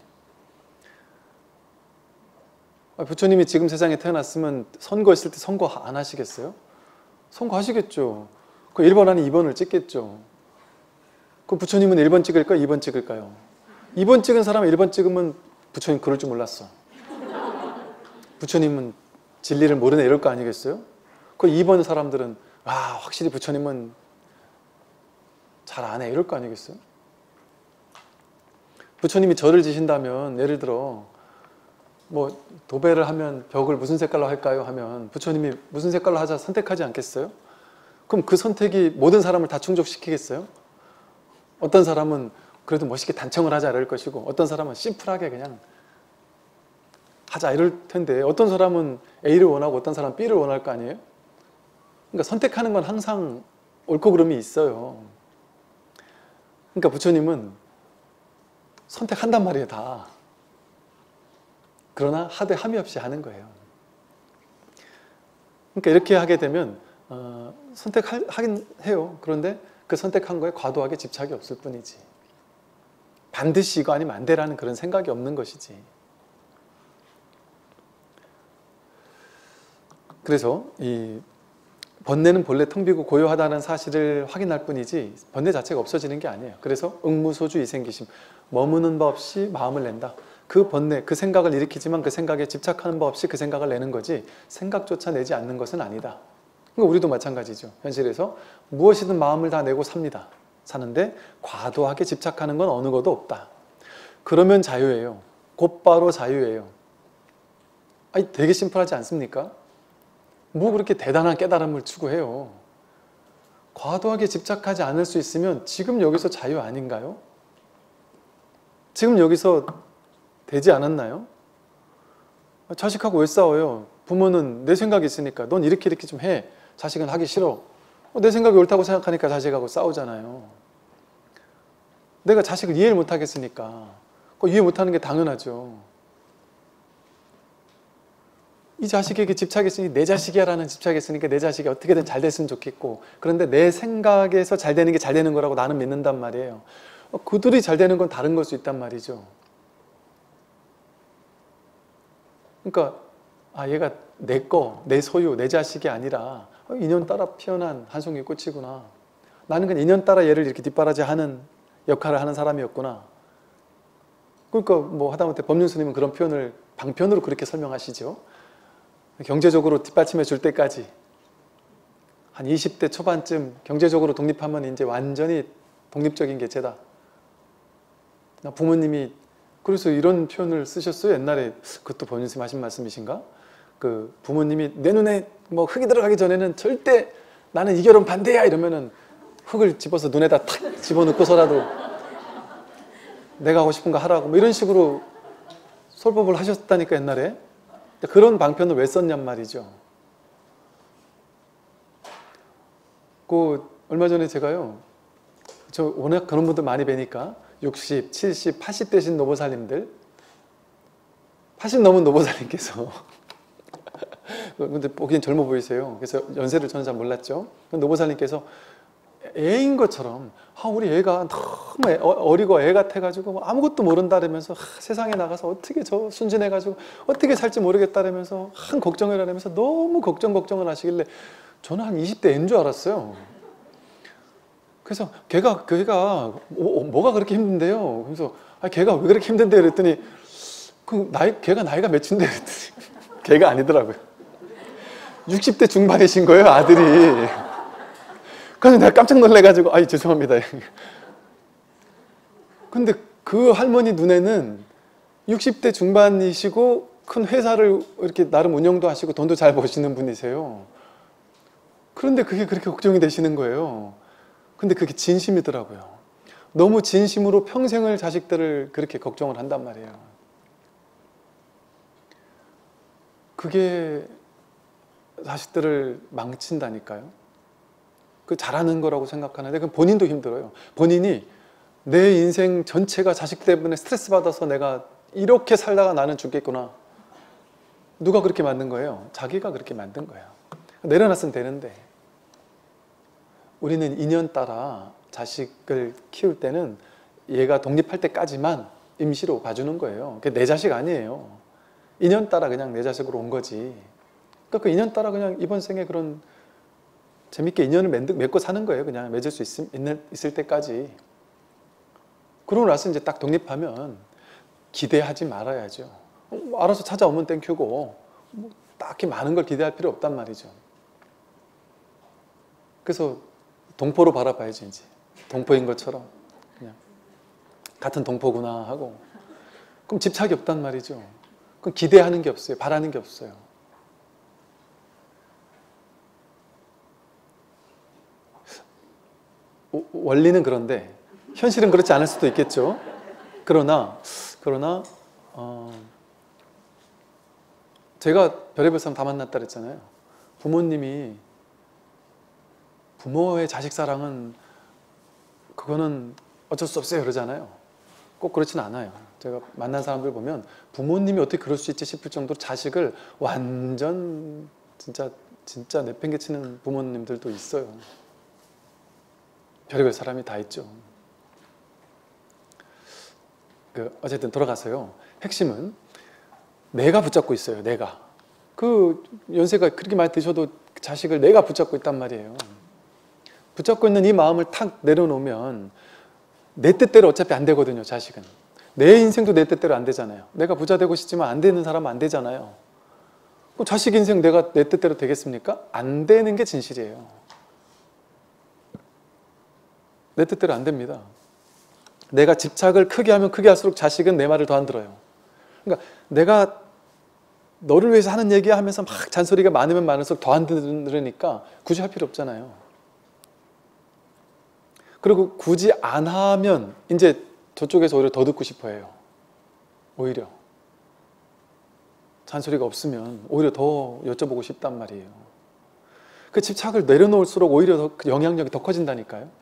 부처님이 지금 세상에 태어났으면 선거했을 때 선거 안 하시겠어요? 선거하시겠죠. 그 일 번 아니 이 번을 찍겠죠. 그 부처님은 일 번 찍을까요? 이 번 찍을까요? 이 번 찍은 사람은 일 번 찍으면 부처님 그럴 줄 몰랐어. 부처님은 진리를 모르네 이럴 거 아니겠어요? 그 이 번 사람들은 와 확실히 부처님은 잘 안 해 이럴 거 아니겠어요? 부처님이 절을 지신다면 예를 들어 뭐 도배를 하면 벽을 무슨 색깔로 할까요? 하면 부처님이 무슨 색깔로 하자 선택하지 않겠어요? 그럼 그 선택이 모든 사람을 다 충족시키겠어요? 어떤 사람은 그래도 멋있게 단청을 하자 이럴 것이고 어떤 사람은 심플하게 그냥 하자 이럴 텐데 어떤 사람은 A를 원하고 어떤 사람은 B를 원할 거 아니에요? 그러니까 선택하는 건 항상 옳고 그름이 있어요. 그러니까 부처님은 선택한단 말이에요 다. 그러나 하되 함이 없이 하는 거예요. 그러니까 이렇게 하게 되면 어, 선택하긴 해요. 그런데 그 선택한 거에 과도하게 집착이 없을 뿐이지. 반드시 이거 아니면 안 되라는 그런 생각이 없는 것이지. 그래서 이 번뇌는 본래 텅 비고 고요하다는 사실을 확인할 뿐이지 번뇌 자체가 없어지는 게 아니에요. 그래서 응무소주 이생기심, 머무는 바 없이 마음을 낸다. 그 번뇌, 그 생각을 일으키지만 그 생각에 집착하는 바 없이 그 생각을 내는 거지 생각조차 내지 않는 것은 아니다. 그러니까 우리도 마찬가지죠. 현실에서 무엇이든 마음을 다 내고 삽니다. 사는데 과도하게 집착하는 건 어느 것도 없다. 그러면 자유예요. 곧바로 자유예요. 아니 되게 심플하지 않습니까? 뭐 그렇게 대단한 깨달음을 추구해요. 과도하게 집착하지 않을 수 있으면 지금 여기서 자유 아닌가요? 지금 여기서 되지 않았나요? 자식하고 왜 싸워요? 부모는 내 생각이 있으니까 넌 이렇게 이렇게 좀 해. 자식은 하기 싫어. 내 생각이 옳다고 생각하니까 자식하고 싸우잖아요. 내가 자식을 이해를 못하겠으니까. 그거 이해 못하는 게 당연하죠. 이 자식에게 집착했으니 내 자식이야 라는 집착했으니까 내 자식이 어떻게든 잘 됐으면 좋겠고, 그런데 내 생각에서 잘 되는 게 잘 되는 거라고 나는 믿는단 말이에요. 그들이 잘 되는 건 다른 걸 수 있단 말이죠. 그러니까 아 얘가 내 거, 내 소유, 내 자식이 아니라 인연 따라 피어난 한 송이 꽃이구나. 나는 그냥 인연 따라 얘를 이렇게 뒷바라지하는 역할을 하는 사람이었구나. 그러니까 뭐 하다못해 법륜 스님은 그런 표현을 방편으로 그렇게 설명하시죠. 경제적으로 뒷받침해 줄 때까지 한 이십 대 초반쯤 경제적으로 독립하면 이제 완전히 독립적인 개체다. 부모님이 그래서 이런 표현을 쓰셨어요. 옛날에 그것도 법륜 스님 하신 말씀이신가? 그 부모님이 내 눈에 뭐 흙이 들어가기 전에는 절대 나는 이 결혼 반대야 이러면은 흙을 집어서 눈에다 탁 집어넣고서라도 내가 하고 싶은 거 하라고 뭐 이런 식으로 설법을 하셨다니까 옛날에. 그런 방편을 왜 썼냔 말이죠. 그 얼마 전에 제가요, 저 워낙 그런 분들 많이 뵈니까 육십, 칠십, 팔십 되신 노보살님들, 팔십 넘은 노보살님께서 근데 보기엔 젊어 보이세요. 그래서 연세를 저는 잘 몰랐죠. 노보살님께서 애인 것처럼 아, 우리 애가 너무 어리고 애 같아가지고 아무것도 모른다라면서 아, 세상에 나가서 어떻게 저 순진해가지고 어떻게 살지 모르겠다라면서 한 걱정을 하면서 너무 걱정 걱정을 하시길래 저는 한 이십 대인 줄 알았어요. 그래서 걔가 걔가 뭐, 뭐가 그렇게 힘든데요? 그래서 아, 걔가 왜 그렇게 힘든데 그랬더니 그 나이 걔가 나이가 몇인데 그랬더니 걔가 아니더라고요. 육십 대 중반이신 거예요, 아들이. 그래서 내가 깜짝 놀래가지고 아이 죄송합니다. 근데 그 할머니 눈에는 육십 대 중반이시고 큰 회사를 이렇게 나름 운영도 하시고 돈도 잘 버시는 분이세요. 그런데 그게 그렇게 걱정이 되시는 거예요. 근데 그게 진심이더라고요. 너무 진심으로 평생을 자식들을 그렇게 걱정을 한단 말이에요. 그게 자식들을 망친다니까요. 그 잘하는 거라고 생각하는데 그 본인도 힘들어요. 본인이 내 인생 전체가 자식 때문에 스트레스 받아서 내가 이렇게 살다가 나는 죽겠구나. 누가 그렇게 만든 거예요? 자기가 그렇게 만든 거예요. 내려놨으면 되는데 우리는 인연 따라 자식을 키울 때는 얘가 독립할 때까지만 임시로 봐주는 거예요. 그게 내 자식 아니에요. 인연 따라 그냥 내 자식으로 온 거지. 그러니까 그 인연 따라 그냥 이번 생에 그런 재밌게 인연을 맺고 사는 거예요. 그냥 맺을 수 있, 있을 때까지. 그러고 나서 이제 딱 독립하면 기대하지 말아야죠. 알아서 찾아오면 땡큐고 뭐 딱히 많은 걸 기대할 필요 없단 말이죠. 그래서 동포로 바라봐야지 이제. 동포인 것처럼 그냥 같은 동포구나 하고. 그럼 집착이 없단 말이죠. 그럼 기대하는 게 없어요. 바라는 게 없어요. 원리는 그런데 현실은 그렇지 않을 수도 있겠죠. 그러나 그러나 어, 제가 별의별 사람 다 만났다 그랬잖아요. 부모님이 부모의 자식 사랑은 그거는 어쩔 수 없어요 그러잖아요. 꼭 그렇진 않아요. 제가 만난 사람들 보면 부모님이 어떻게 그럴 수 있지 싶을 정도로 자식을 완전 진짜 진짜 내팽개치는 부모님들도 있어요. 별의별 사람이 다 있죠. 그 어쨌든 돌아가서요. 핵심은 내가 붙잡고 있어요. 내가. 그 연세가 그렇게 많이 드셔도 자식을 내가 붙잡고 있단 말이에요. 붙잡고 있는 이 마음을 탁 내려놓으면 내 뜻대로 어차피 안 되거든요. 자식은. 내 인생도 내 뜻대로 안 되잖아요. 내가 부자 되고 싶지만 안 되는 사람은 안 되잖아요. 그럼 자식 인생 내가 내 뜻대로 되겠습니까? 안 되는 게 진실이에요. 내 뜻대로 안 됩니다. 내가 집착을 크게 하면 크게 할수록 자식은 내 말을 더 안 들어요. 그러니까 내가 너를 위해서 하는 얘기 하면서 막 잔소리가 많으면 많을수록 더 안 들으니까 굳이 할 필요 없잖아요. 그리고 굳이 안 하면 이제 저쪽에서 오히려 더 듣고 싶어 해요. 오히려. 잔소리가 없으면 오히려 더 여쭤보고 싶단 말이에요. 그 집착을 내려놓을수록 오히려 더 영향력이 더 커진다니까요.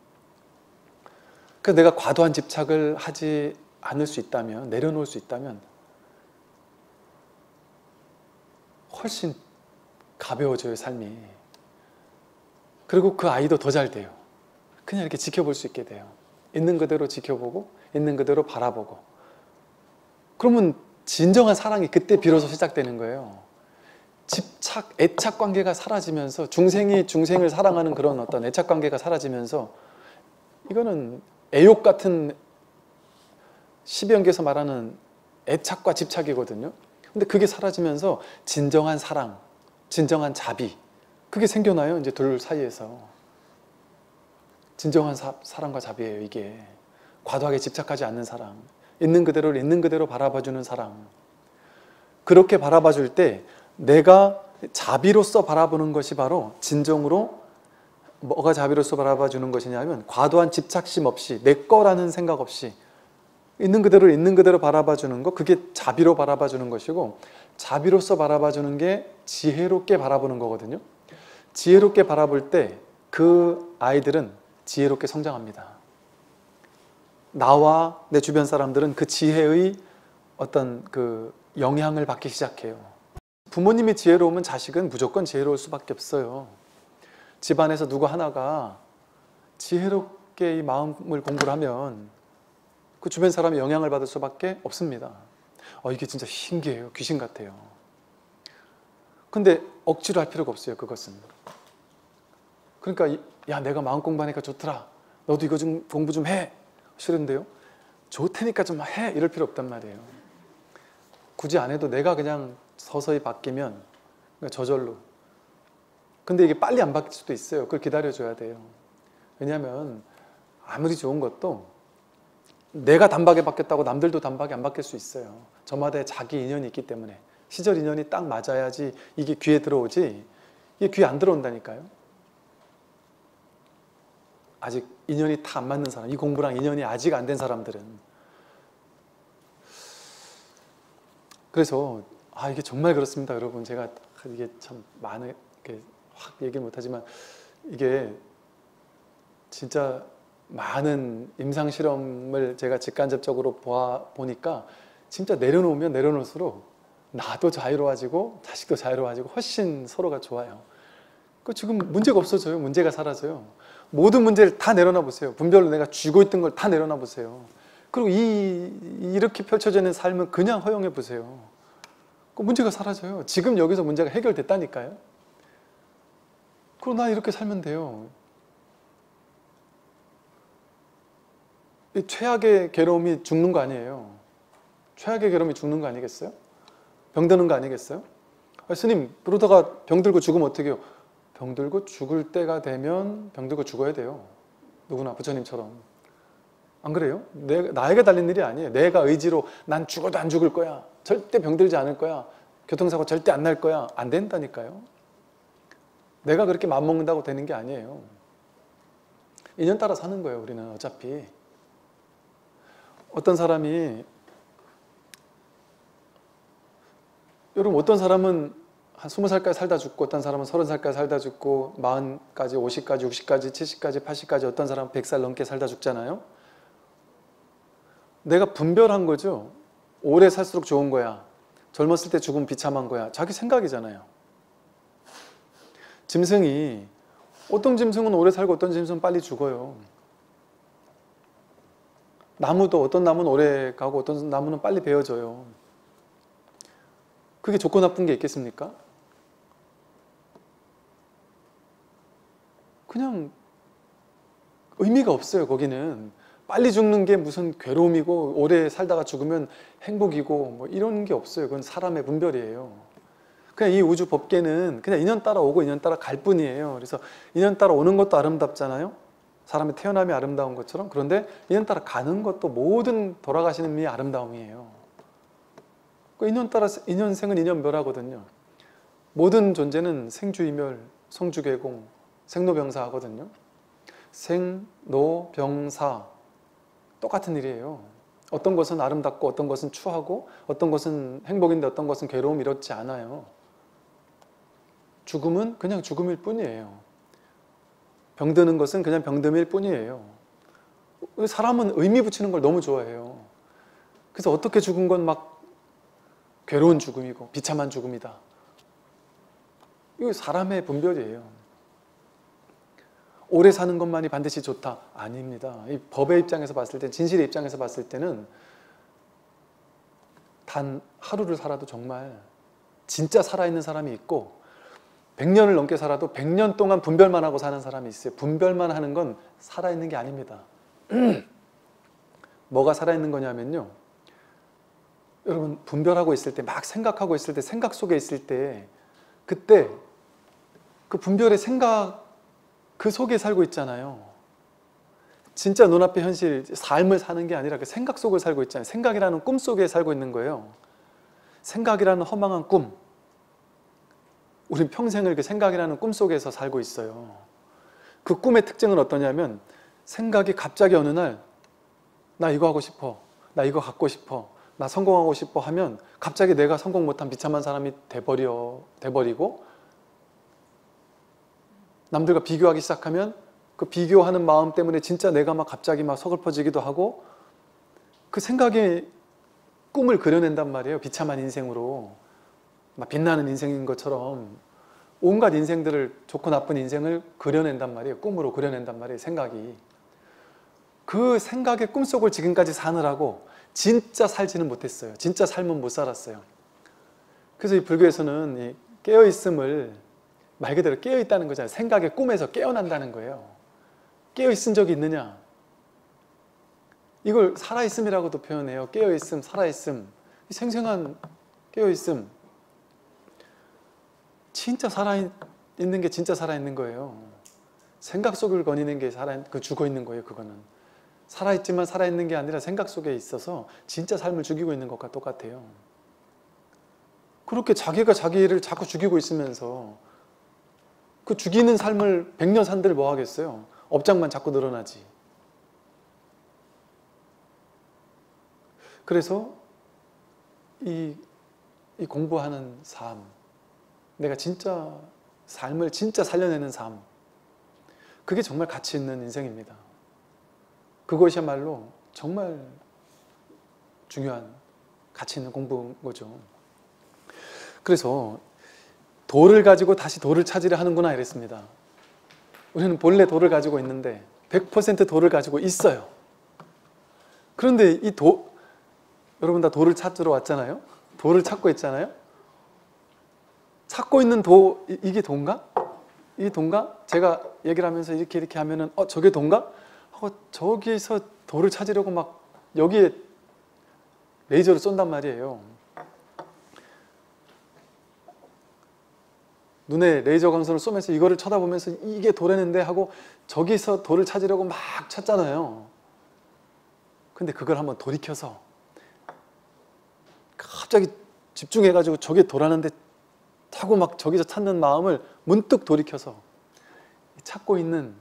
그래서 내가 과도한 집착을 하지 않을 수 있다면, 내려놓을 수 있다면 훨씬 가벼워져요, 삶이. 그리고 그 아이도 더 잘 돼요. 그냥 이렇게 지켜볼 수 있게 돼요. 있는 그대로 지켜보고 있는 그대로 바라보고. 그러면 진정한 사랑이 그때 비로소 시작되는 거예요. 집착, 애착 관계가 사라지면서 중생이 중생을 사랑하는 그런 어떤 애착 관계가 사라지면서 이거는 애욕 같은 십연계에서 말하는 애착과 집착이거든요. 근데 그게 사라지면서 진정한 사랑, 진정한 자비, 그게 생겨나요. 이제 둘 사이에서. 진정한 사, 사랑과 자비예요, 이게. 과도하게 집착하지 않는 사랑, 있는 그대로를 있는 그대로 바라봐주는 사랑. 그렇게 바라봐줄 때 내가 자비로서 바라보는 것이 바로 진정으로 뭐가 자비로서 바라봐주는 것이냐면 과도한 집착심 없이 내 거라는 생각 없이 있는 그대로 있는 그대로 바라봐주는 거, 그게 자비로 바라봐주는 것이고, 자비로서 바라봐주는 게 지혜롭게 바라보는 거거든요. 지혜롭게 바라볼 때 그 아이들은 지혜롭게 성장합니다. 나와 내 주변 사람들은 그 지혜의 어떤 그 영향을 받기 시작해요. 부모님이 지혜로우면 자식은 무조건 지혜로울 수밖에 없어요. 집안에서 누구 하나가 지혜롭게 이 마음을 공부를 하면 그 주변 사람이 영향을 받을 수밖에 없습니다. 어, 이게 진짜 신기해요. 귀신 같아요. 근데 억지로 할 필요가 없어요, 그것은. 그러니까 야, 내가 마음 공부하니까 좋더라, 너도 이거 좀 공부 좀 해. 싫은데요? 좋다니까 좀 해. 이럴 필요 없단 말이에요. 굳이 안 해도 내가 그냥 서서히 바뀌면, 그러니까 저절로. 근데 이게 빨리 안 바뀔 수도 있어요. 그걸 기다려줘야 돼요. 왜냐하면 아무리 좋은 것도 내가 단박에 바뀌었다고 남들도 단박에 안 바뀔 수 있어요. 저마다의 자기 인연이 있기 때문에. 시절 인연이 딱 맞아야지 이게 귀에 들어오지, 이게 귀에 안 들어온다니까요. 아직 인연이 다 안 맞는 사람, 이 공부랑 인연이 아직 안 된 사람들은. 그래서 아, 이게 정말 그렇습니다, 여러분. 제가 이게 참 많은, 이렇게 확 얘기를 못하지만 이게 진짜 많은 임상 실험을 제가 직간접적으로 보아, 보니까 진짜 내려놓으면 내려놓을수록 나도 자유로워지고 자식도 자유로워지고 훨씬 서로가 좋아요. 그 지금 문제가 없어져요. 문제가 사라져요. 모든 문제를 다 내려놔 보세요. 분별로 내가 쥐고 있던 걸 다 내려놔 보세요. 그리고 이, 이렇게 펼쳐져 있는 삶을 그냥 허용해 보세요. 그 문제가 사라져요. 지금 여기서 문제가 해결됐다니까요. 그럼 나 이렇게 살면 돼요. 이 최악의 괴로움이 죽는 거 아니에요. 최악의 괴로움이 죽는 거 아니겠어요? 병드는 거 아니겠어요? 아, 스님, 그러다가 병들고 죽으면 어떻게 해요? 병들고 죽을 때가 되면 병들고 죽어야 돼요. 누구나 부처님처럼. 안 그래요? 내, 나에게 달린 일이 아니에요. 내가 의지로 난 죽어도 안 죽을 거야, 절대 병들지 않을 거야, 교통사고 절대 안 날 거야, 안 된다니까요. 내가 그렇게 맘먹는다고 되는 게 아니에요. 인연 따라 사는 거예요, 우리는 어차피. 어떤 사람이, 여러분, 어떤 사람은 한 스무 살까지 살다 죽고, 어떤 사람은 서른 살까지 살다 죽고, 마흔까지, 오십까지, 육십까지, 칠십까지, 팔십까지, 어떤 사람은 백 살 넘게 살다 죽잖아요. 내가 분별한 거죠. 오래 살수록 좋은 거야, 젊었을 때 죽으면 비참한 거야, 자기 생각이잖아요. 짐승이, 어떤 짐승은 오래 살고 어떤 짐승은 빨리 죽어요. 나무도 어떤 나무는 오래 가고 어떤 나무는 빨리 베어져요. 그게 좋고 나쁜 게 있겠습니까? 그냥 의미가 없어요. 거기는 빨리 죽는 게 무슨 괴로움이고 오래 살다가 죽으면 행복이고 뭐 이런 게 없어요. 그건 사람의 분별이에요. 그냥 이 우주 법계는 그냥 인연 따라 오고 인연 따라 갈 뿐이에요. 그래서 인연 따라 오는 것도 아름답잖아요. 사람의 태어남이 아름다운 것처럼. 그런데 인연 따라 가는 것도 모든 돌아가시는 미 아름다움이에요. 그 인연 따라, 인연생은 인연멸하거든요. 모든 존재는 생주이멸, 성주개공, 생로병사 하거든요. 생로병사, 똑같은 일이에요. 어떤 것은 아름답고 어떤 것은 추하고 어떤 것은 행복인데 어떤 것은 괴로움, 이렇지 않아요. 죽음은 그냥 죽음일 뿐이에요. 병드는 것은 그냥 병듦일 뿐이에요. 사람은 의미 붙이는 걸 너무 좋아해요. 그래서 어떻게 죽은 건 막 괴로운 죽음이고 비참한 죽음이다, 이거 사람의 분별이에요. 오래 사는 것만이 반드시 좋다? 아닙니다. 이 법의 입장에서 봤을 때, 진실의 입장에서 봤을 때는 단 하루를 살아도 정말 진짜 살아있는 사람이 있고, 백 년을 넘게 살아도 백 년 동안 분별만 하고 사는 사람이 있어요. 분별만 하는 건 살아있는 게 아닙니다. 뭐가 살아있는 거냐면요, 여러분 분별하고 있을 때, 막 생각하고 있을 때, 생각 속에 있을 때, 그때 그 분별의 생각 그 속에 살고 있잖아요. 진짜 눈앞의 현실, 삶을 사는 게 아니라 그 생각 속을 살고 있잖아요. 생각이라는 꿈 속에 살고 있는 거예요. 생각이라는 허망한 꿈. 우린 평생을 그 생각이라는 꿈 속에서 살고 있어요. 그 꿈의 특징은 어떠냐면, 생각이 갑자기 어느 날 나 이거 하고 싶어, 나 이거 갖고 싶어, 나 성공하고 싶어 하면 갑자기 내가 성공 못한 비참한 사람이 돼버려, 돼버리고, 남들과 비교하기 시작하면 그 비교하는 마음 때문에 진짜 내가 막 갑자기 막 서글퍼지기도 하고, 그 생각에 꿈을 그려낸단 말이에요. 비참한 인생으로, 막 빛나는 인생인 것처럼 온갖 인생들을, 좋고 나쁜 인생을 그려낸단 말이에요. 꿈으로 그려낸단 말이에요. 생각이. 그 생각의 꿈속을 지금까지 사느라고 진짜 살지는 못했어요. 진짜 삶은 못 살았어요. 그래서 이 불교에서는 이 깨어있음을 말 그대로 깨어있다는 거잖아요. 생각의 꿈에서 깨어난다는 거예요. 깨어있은 적이 있느냐? 이걸 살아있음이라고도 표현해요. 깨어있음, 살아있음, 생생한 깨어있음. 진짜 살아있는 게 진짜 살아있는 거예요. 생각 속을 거니는 게 살아, 그 죽어있는 거예요. 그거는 살아있지만 살아있는 게 아니라 생각 속에 있어서 진짜 삶을 죽이고 있는 것과 똑같아요. 그렇게 자기가 자기를 자꾸 죽이고 있으면서 그 죽이는 삶을 백 년 산들 뭐 하겠어요? 업장만 자꾸 늘어나지. 그래서 이, 이 공부하는 삶, 내가 진짜 삶을 진짜 살려내는 삶, 그게 정말 가치 있는 인생입니다. 그것이야말로 정말 중요한 가치 있는 공부인 거죠. 그래서 도를 가지고 다시 도를 찾으려 하는구나 이랬습니다. 우리는 본래 도를 가지고 있는데 백 퍼센트 도를 가지고 있어요. 그런데 이 도, 여러분 다 도를 찾으러 왔잖아요. 도를 찾고 있잖아요. 찾고 있는 도, 이, 이게 도인가? 이게 도인가? 제가 얘기를 하면서 이렇게 이렇게 하면은 어 저게 도인가? 하고 저기서 도를 찾으려고 막 여기에 레이저를 쏜단 말이에요. 눈에 레이저 광선을 쏘면서 이거를 쳐다보면서 이게 도라는데 하고 저기서 도를 찾으려고 막 찾잖아요. 근데 그걸 한번 돌이켜서 갑자기 집중해가지고 저게 도라는데 하고 막 저기서 찾는 마음을 문득 돌이켜서 찾고 있는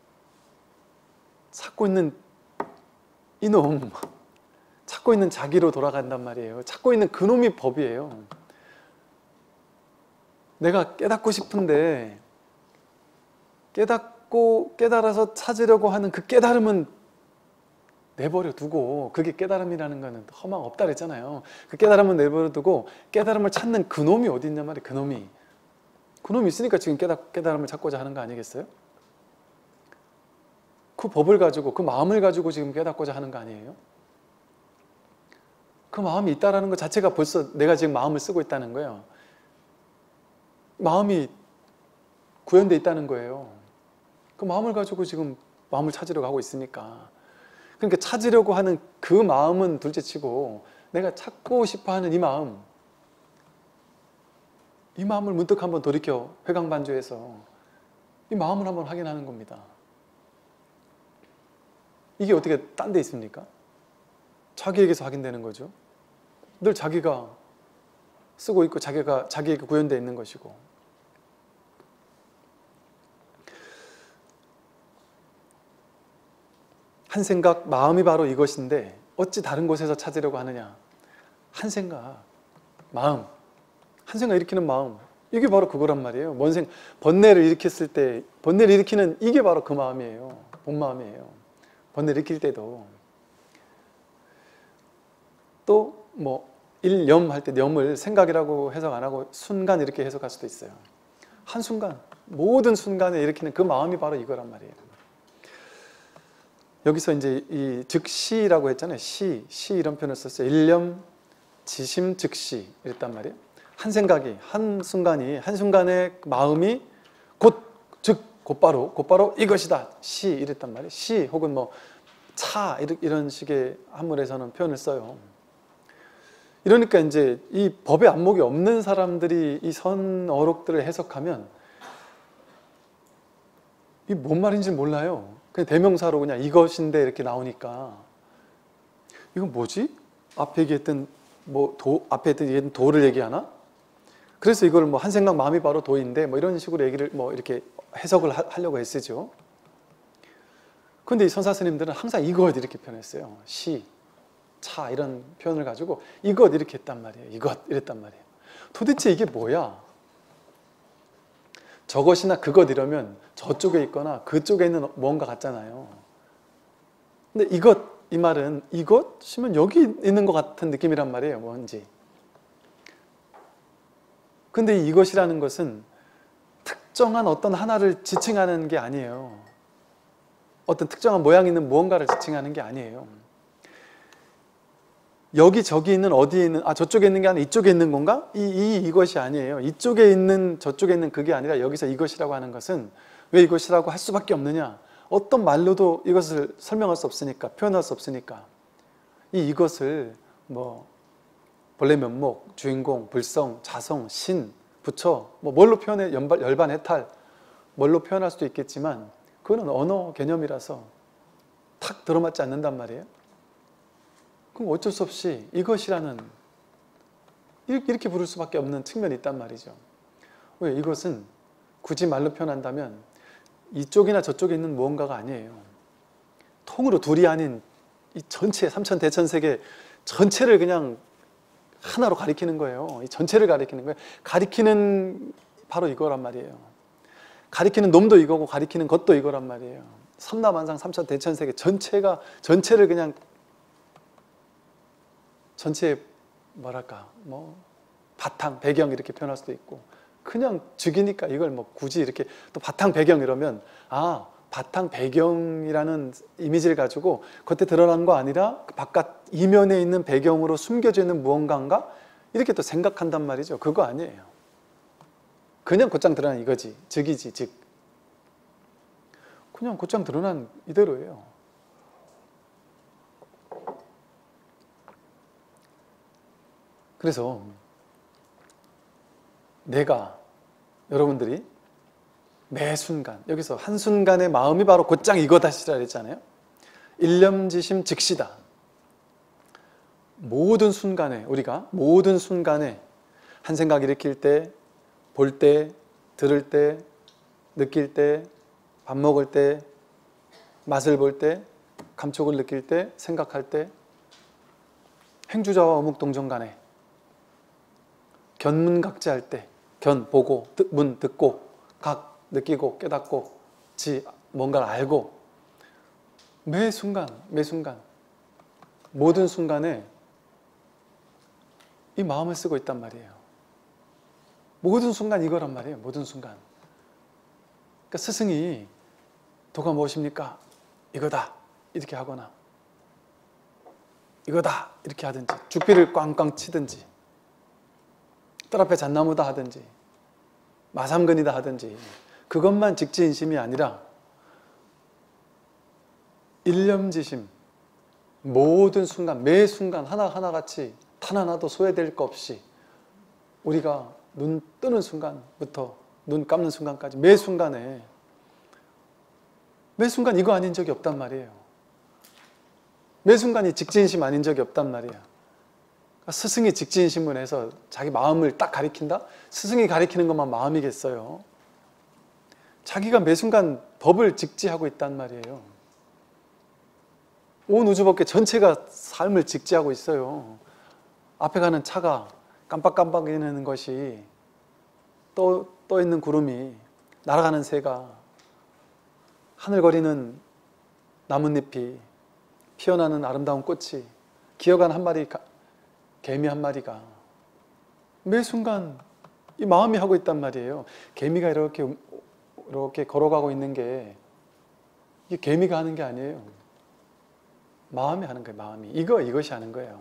찾고 있는 이놈, 찾고 있는 자기로 돌아간단 말이에요. 찾고 있는 그놈이 법이에요. 내가 깨닫고 싶은데 깨닫고 깨달아서 찾으려고 하는 그 깨달음은 내버려 두고, 그게 깨달음이라는 거는 허망 없다 그랬잖아요. 그 깨달음은 내버려 두고 깨달음을 찾는 그놈이 어디 있냔 말이에요. 그놈이 그놈이 있으니까 지금 깨닫, 깨달음을 찾고자 하는 거 아니겠어요? 그 법을 가지고, 그 마음을 가지고 지금 깨닫고자 하는 거 아니에요? 그 마음이 있다라는 것 자체가 벌써 내가 지금 마음을 쓰고 있다는 거예요. 마음이 구현되어 있다는 거예요. 그 마음을 가지고 지금 마음을 찾으려고 하고 있으니까. 그러니까 찾으려고 하는 그 마음은 둘째치고 내가 찾고 싶어하는 이 마음, 이 마음을 문득 한번 돌이켜 회광반주해서 이 마음을 한번 확인하는 겁니다. 이게 어떻게 딴 데 있습니까? 자기에게서 확인되는 거죠. 늘 자기가 쓰고 있고 자기가 자기에게 구현되어 있는 것이고. 한 생각, 마음이 바로 이것인데 어찌 다른 곳에서 찾으려고 하느냐. 한 생각, 마음, 한 생각 일으키는 마음, 이게 바로 그거란 말이에요. 뭔 생, 번뇌를 일으켰을 때, 번뇌를 일으키는 이게 바로 그 마음이에요. 본 마음이에요. 번뇌를 일으킬 때도. 또 뭐 일념 할 때 념을 생각이라고 해석 안 하고 순간 이렇게 해석할 수도 있어요. 한순간, 모든 순간에 일으키는 그 마음이 바로 이거란 말이에요. 여기서 이제 이 즉시라고 했잖아요. 시, 시 이런 표현을 썼어요. 일념, 지심, 즉시 이랬단 말이에요. 한 생각이, 한 순간이, 한 순간의 마음이 곧, 즉, 곧바로, 곧바로 이것이다. 시 이랬단 말이에요. 시 혹은 뭐 차 이런 식의 한문에서는 표현을 써요. 이러니까 이제 이 법의 안목이 없는 사람들이 이 선어록들을 해석하면 이 뭔 말인지 몰라요. 그냥 대명사로 그냥 이것인데 이렇게 나오니까 이건 뭐지? 앞에 얘기했던 뭐 도, 앞에 얘기했던 도를 얘기하나? 그래서 이걸 뭐 한 생각 마음이 바로 도인데 뭐 이런 식으로 얘기를 뭐 이렇게 해석을 하, 하려고 했으죠. 근데 이 선사 스님들은 항상 이것 이렇게 표현했어요. 시, 차 이런 표현을 가지고 이것 이렇게 했단 말이에요. 이것 이랬단 말이에요. 도대체 이게 뭐야? 저것이나 그것 이러면 저쪽에 있거나 그쪽에 있는 뭔가 같잖아요. 근데 이것, 이 말은 이것이면 여기 있는 것 같은 느낌이란 말이에요. 뭔지. 근데 이것이라는 것은 특정한 어떤 하나를 지칭하는 게 아니에요. 어떤 특정한 모양 있는 무언가를 지칭하는 게 아니에요. 여기 저기 있는 어디에 있는 아 저쪽에 있는 게 아니라 이쪽에 있는 건가? 이, 이 이것이 아니에요. 이쪽에 있는 저쪽에 있는 그게 아니라 여기서 이것이라고 하는 것은 왜 이것이라고 할 수밖에 없느냐? 어떤 말로도 이것을 설명할 수 없으니까, 표현할 수 없으니까 이 이것을 뭐 본래 면목, 주인공, 불성, 자성, 신, 부처 뭐 뭘로 표현해 연발, 열반, 해탈 뭘로 표현할 수도 있겠지만 그거는 언어 개념이라서 탁 들어맞지 않는단 말이에요. 그럼 어쩔 수 없이 이것이라는 이렇게 부를 수밖에 없는 측면이 있단 말이죠. 왜? 이것은 굳이 말로 표현한다면 이쪽이나 저쪽에 있는 무언가가 아니에요. 통으로 둘이 아닌 이 전체 삼천대천세계 전체를 그냥 하나로 가리키는 거예요. 이 전체를 가리키는 거예요. 가리키는 바로 이거란 말이에요. 가리키는 놈도 이거고 가리키는 것도 이거란 말이에요. 삼라만상 삼천대천세계 전체가 전체를 그냥 전체의 뭐랄까 뭐 바탕 배경 이렇게 표현할 수도 있고 그냥 즉이니까 이걸 뭐 굳이 이렇게 또 바탕 배경 이러면 아 바탕 배경이라는 이미지를 가지고 겉에 드러난 거 아니라 그 바깥 이면에 있는 배경으로 숨겨져 있는 무언가인가 이렇게 또 생각한단 말이죠. 그거 아니에요. 그냥 곧장 드러난 이거지. 즉이지 즉. 그냥 곧장 드러난 이대로예요. 그래서 내가 여러분들이 매 순간 여기서 한순간의 마음이 바로 곧장 이거다시라 그랬잖아요. 일념지심 즉시다. 모든 순간에 우리가 모든 순간에 한 생각 일으킬 때 볼 때, 들을 때, 느낄 때, 밥 먹을 때, 맛을 볼 때, 감촉을 느낄 때, 생각할 때 행주자와 어묵동정 간에 견문각지할 때 견, 보고, 듣, 문, 듣고 각, 느끼고, 깨닫고 지, 뭔가를 알고 매 순간, 매 순간 모든 순간에 이 마음을 쓰고 있단 말이에요. 모든 순간 이거란 말이에요. 모든 순간. 그러니까 스승이 도가 무엇입니까? 이거다 이렇게 하거나 이거다 이렇게 하든지 죽비를 꽝꽝 치든지 뜰 앞에 잣나무다 하든지 마삼근이다 하든지 그것만 직지인심이 아니라 일념지심 모든 순간 매 순간 하나하나 같이 탄 하나도 소외될 거 없이 우리가 눈 뜨는 순간부터 눈 감는 순간까지 매 순간에 매 순간 이거 아닌 적이 없단 말이에요. 매 순간이 직지인심 아닌 적이 없단 말이에요. 스승이 직지인심을 해서 자기 마음을 딱 가리킨다? 스승이 가리키는 것만 마음이겠어요. 자기가 매 순간 법을 직지하고 있단 말이에요. 온 우주법계 전체가 삶을 직지하고 있어요. 앞에 가는 차가 깜빡깜빡이는 것이 떠, 떠 있는 구름이 날아가는 새가 하늘거리는 나뭇잎이 피어나는 아름다운 꽃이 기어가는 한 마리 개미 한 마리가 매 순간 이 마음이 하고 있단 말이에요. 개미가 이렇게 이렇게 걸어가고 있는 게 이게 개미가 하는 게 아니에요. 마음이 하는 거예요. 마음이. 이거 이것이 하는 거예요.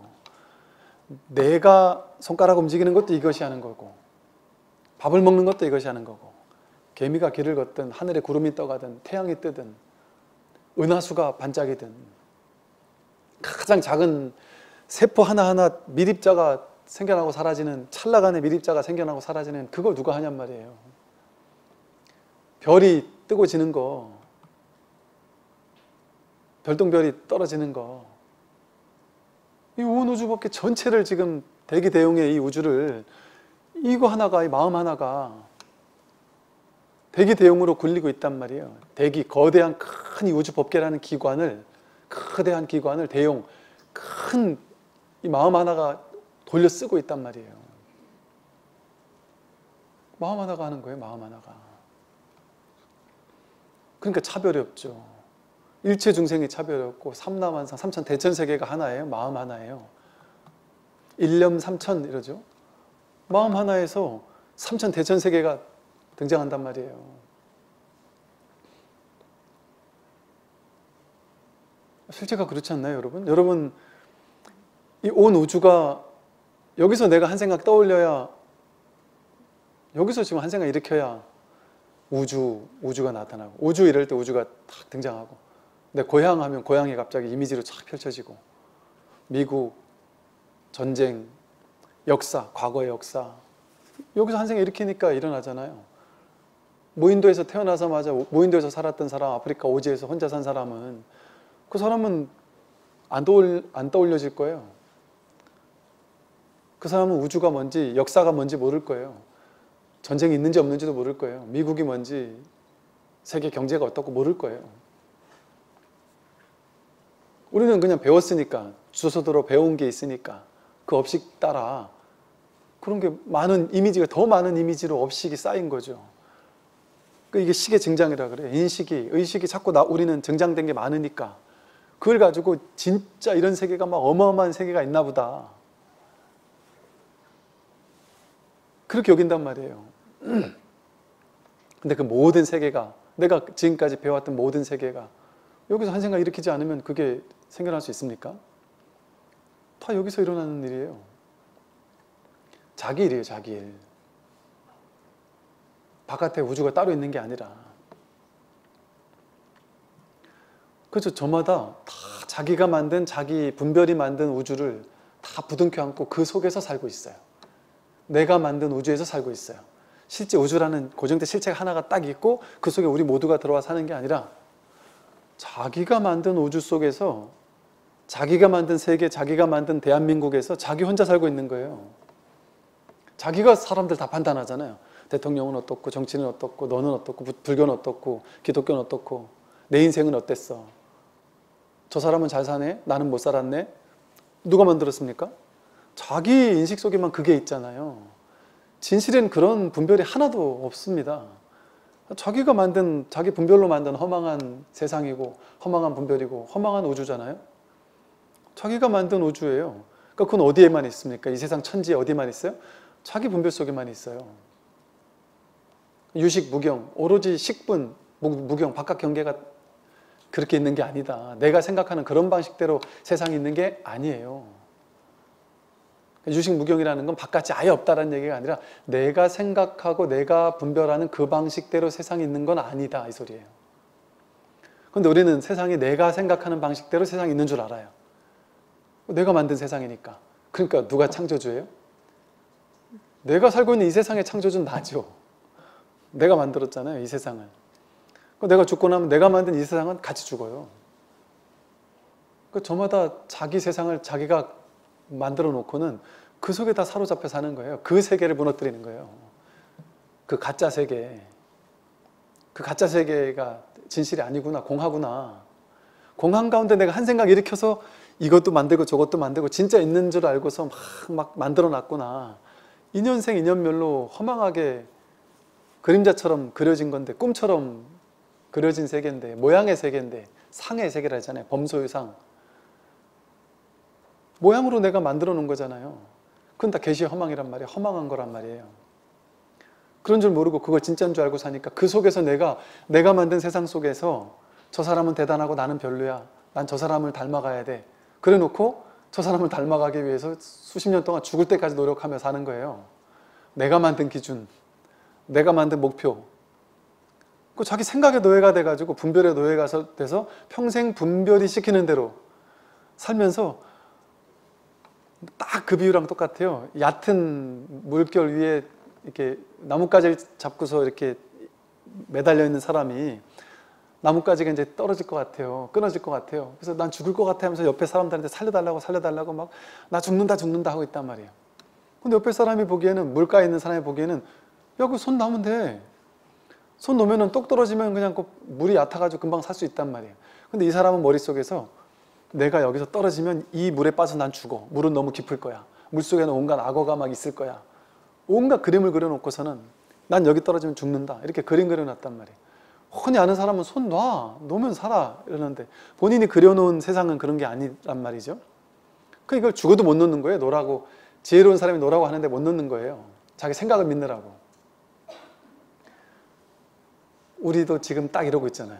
내가 손가락 움직이는 것도 이것이 하는 거고, 밥을 먹는 것도 이것이 하는 거고, 개미가 길을 걷든 하늘에 구름이 떠가든 태양이 뜨든 은하수가 반짝이든 가장 작은 세포 하나하나 미립자가 생겨나고 사라지는, 찰나간의 미립자가 생겨나고 사라지는, 그걸 누가 하냔 말이에요. 별이 뜨고 지는 거, 별똥별이 떨어지는 거, 이 온 우주법계 전체를 지금 대기 대용의 이 우주를, 이거 하나가, 이 마음 하나가 대기 대용으로 굴리고 있단 말이에요. 대기, 거대한 큰 이 우주법계라는 기관을, 거대한 기관을 대용, 큰 이 마음 하나가 돌려 쓰고 있단 말이에요. 마음 하나가 하는 거예요. 마음 하나가. 그러니까 차별이 없죠. 일체 중생이 차별이 없고 삼라만상, 삼천 대천세계가 하나예요. 마음 하나예요. 일념 삼천 이러죠. 마음 하나에서 삼천 대천세계가 등장한단 말이에요. 실제가 그렇지 않나요, 여러분? 여러분, 이 온 우주가 여기서 내가 한 생각 떠올려야, 여기서 지금 한 생각 일으켜야 우주, 우주가 나타나고, 우주 이럴 때 우주가 탁 등장하고, 내 고향 하면 고향이 갑자기 이미지로 쫙 펼쳐지고, 미국, 전쟁, 역사, 과거의 역사, 여기서 한 생각 일으키니까 일어나잖아요. 무인도에서 태어나자마자 무인도에서 살았던 사람, 아프리카 오지에서 혼자 산 사람은, 그 사람은 안, 떠올, 안 떠올려질 거예요. 그 사람은 우주가 뭔지, 역사가 뭔지 모를 거예요. 전쟁이 있는지 없는지도 모를 거예요. 미국이 뭔지, 세계 경제가 어떻고 모를 거예요. 우리는 그냥 배웠으니까, 주소서로 배운 게 있으니까 그 업식 따라 그런 게 많은 이미지가, 더 많은 이미지로 업식이 쌓인 거죠. 이게 식의 증장이라 그래요. 인식이, 의식이 자꾸 나, 우리는 증장된 게 많으니까 그걸 가지고 진짜 이런 세계가 막 어마어마한 세계가 있나 보다, 그렇게 여긴단 말이에요. 근데 그 모든 세계가, 내가 지금까지 배웠던 모든 세계가 여기서 한 생각 일으키지 않으면 그게 생겨날 수 있습니까? 다 여기서 일어나는 일이에요. 자기 일이에요, 자기 일. 바깥에 우주가 따로 있는 게 아니라. 그래서 저마다 다 자기가 만든, 자기 분별이 만든 우주를 다 부둥켜 안고 그 속에서 살고 있어요. 내가 만든 우주에서 살고 있어요. 실제 우주라는 고정된 실체가 하나가 딱 있고 그 속에 우리 모두가 들어와 사는 게 아니라 자기가 만든 우주 속에서, 자기가 만든 세계, 자기가 만든 대한민국에서 자기 혼자 살고 있는 거예요. 자기가 사람들 다 판단하잖아요. 대통령은 어떻고, 정치는 어떻고, 너는 어떻고, 불교는 어떻고, 기독교는 어떻고, 내 인생은 어땠어? 저 사람은 잘 사네? 나는 못 살았네? 누가 만들었습니까? 자기 인식 속에만 그게 있잖아요. 진실은 그런 분별이 하나도 없습니다. 자기가 만든, 자기 분별로 만든 허망한 세상이고 허망한 분별이고 허망한 우주잖아요. 자기가 만든 우주예요. 그러니까 그건 어디에만 있습니까? 이 세상 천지에 어디만 있어요? 자기 분별 속에만 있어요. 유식, 무경, 오로지 식분, 무경, 바깥 경계가 그렇게 있는 게 아니다. 내가 생각하는 그런 방식대로 세상이 있는 게 아니에요. 유식, 무경이라는 건 바깥이 아예 없다는 얘기가 아니라 내가 생각하고 내가 분별하는 그 방식대로 세상이 있는 건 아니다, 이 소리예요. 그런데 우리는 세상이 내가 생각하는 방식대로 세상이 있는 줄 알아요. 내가 만든 세상이니까. 그러니까 누가 창조주예요? 내가 살고 있는 이 세상의 창조주는 나죠. 내가 만들었잖아요, 이 세상을. 내가 죽고 나면 내가 만든 이 세상은 같이 죽어요. 저마다 자기 세상을 자기가 만들어 놓고는 그 속에 다 사로잡혀 사는 거예요. 그 세계를 무너뜨리는 거예요. 그 가짜 세계. 그 가짜 세계가 진실이 아니구나, 공하구나. 공한 가운데 내가 한 생각 일으켜서 이것도 만들고 저것도 만들고 진짜 있는 줄 알고서 막, 막 만들어 놨구나. 인연생 인연멸로 허망하게 그림자처럼 그려진 건데, 꿈처럼 그려진 세계인데, 모양의 세계인데, 상의 세계라 했잖아요. 범소유상. 모양으로 내가 만들어 놓은 거잖아요. 그건 다 계시의 허망이란 말이에요. 허망한 거란 말이에요. 그런 줄 모르고 그걸 진짜인 줄 알고 사니까 그 속에서 내가 내가 만든 세상 속에서 저 사람은 대단하고 나는 별로야. 난 저 사람을 닮아가야 돼. 그래 놓고 저 사람을 닮아가기 위해서 수십 년 동안 죽을 때까지 노력하며 사는 거예요. 내가 만든 기준, 내가 만든 목표. 그 자기 생각의 노예가 돼가지고 분별의 노예가 돼서 평생 분별이 시키는 대로 살면서 딱 그 비유랑 똑같아요. 얕은 물결 위에 이렇게 나뭇가지를 잡고서 이렇게 매달려 있는 사람이 나뭇가지가 이제 떨어질 것 같아요. 끊어질 것 같아요. 그래서 난 죽을 것 같아 하면서 옆에 사람들한테 살려달라고 살려달라고 막 나 죽는다 죽는다 하고 있단 말이에요. 근데 옆에 사람이 보기에는, 물가에 있는 사람이 보기에는 야, 그 손 놓으면 돼. 손 놓으면 똑 떨어지면 그냥 그 물이 얕아가지고 금방 살 수 있단 말이에요. 근데 이 사람은 머릿속에서 내가 여기서 떨어지면 이 물에 빠져 난 죽어. 물은 너무 깊을 거야. 물속에는 온갖 악어가 막 있을 거야. 온갖 그림을 그려놓고서는 난 여기 떨어지면 죽는다. 이렇게 그림 그려놨단 말이에요. 흔히 아는 사람은 손 놔. 놓으면 살아. 이러는데 본인이 그려놓은 세상은 그런 게 아니란 말이죠. 그 이걸 죽어도 못 놓는 거예요. 놓으라고. 지혜로운 사람이 놓으라고 하는데 못 놓는 거예요. 자기 생각을 믿느라고. 우리도 지금 딱 이러고 있잖아요.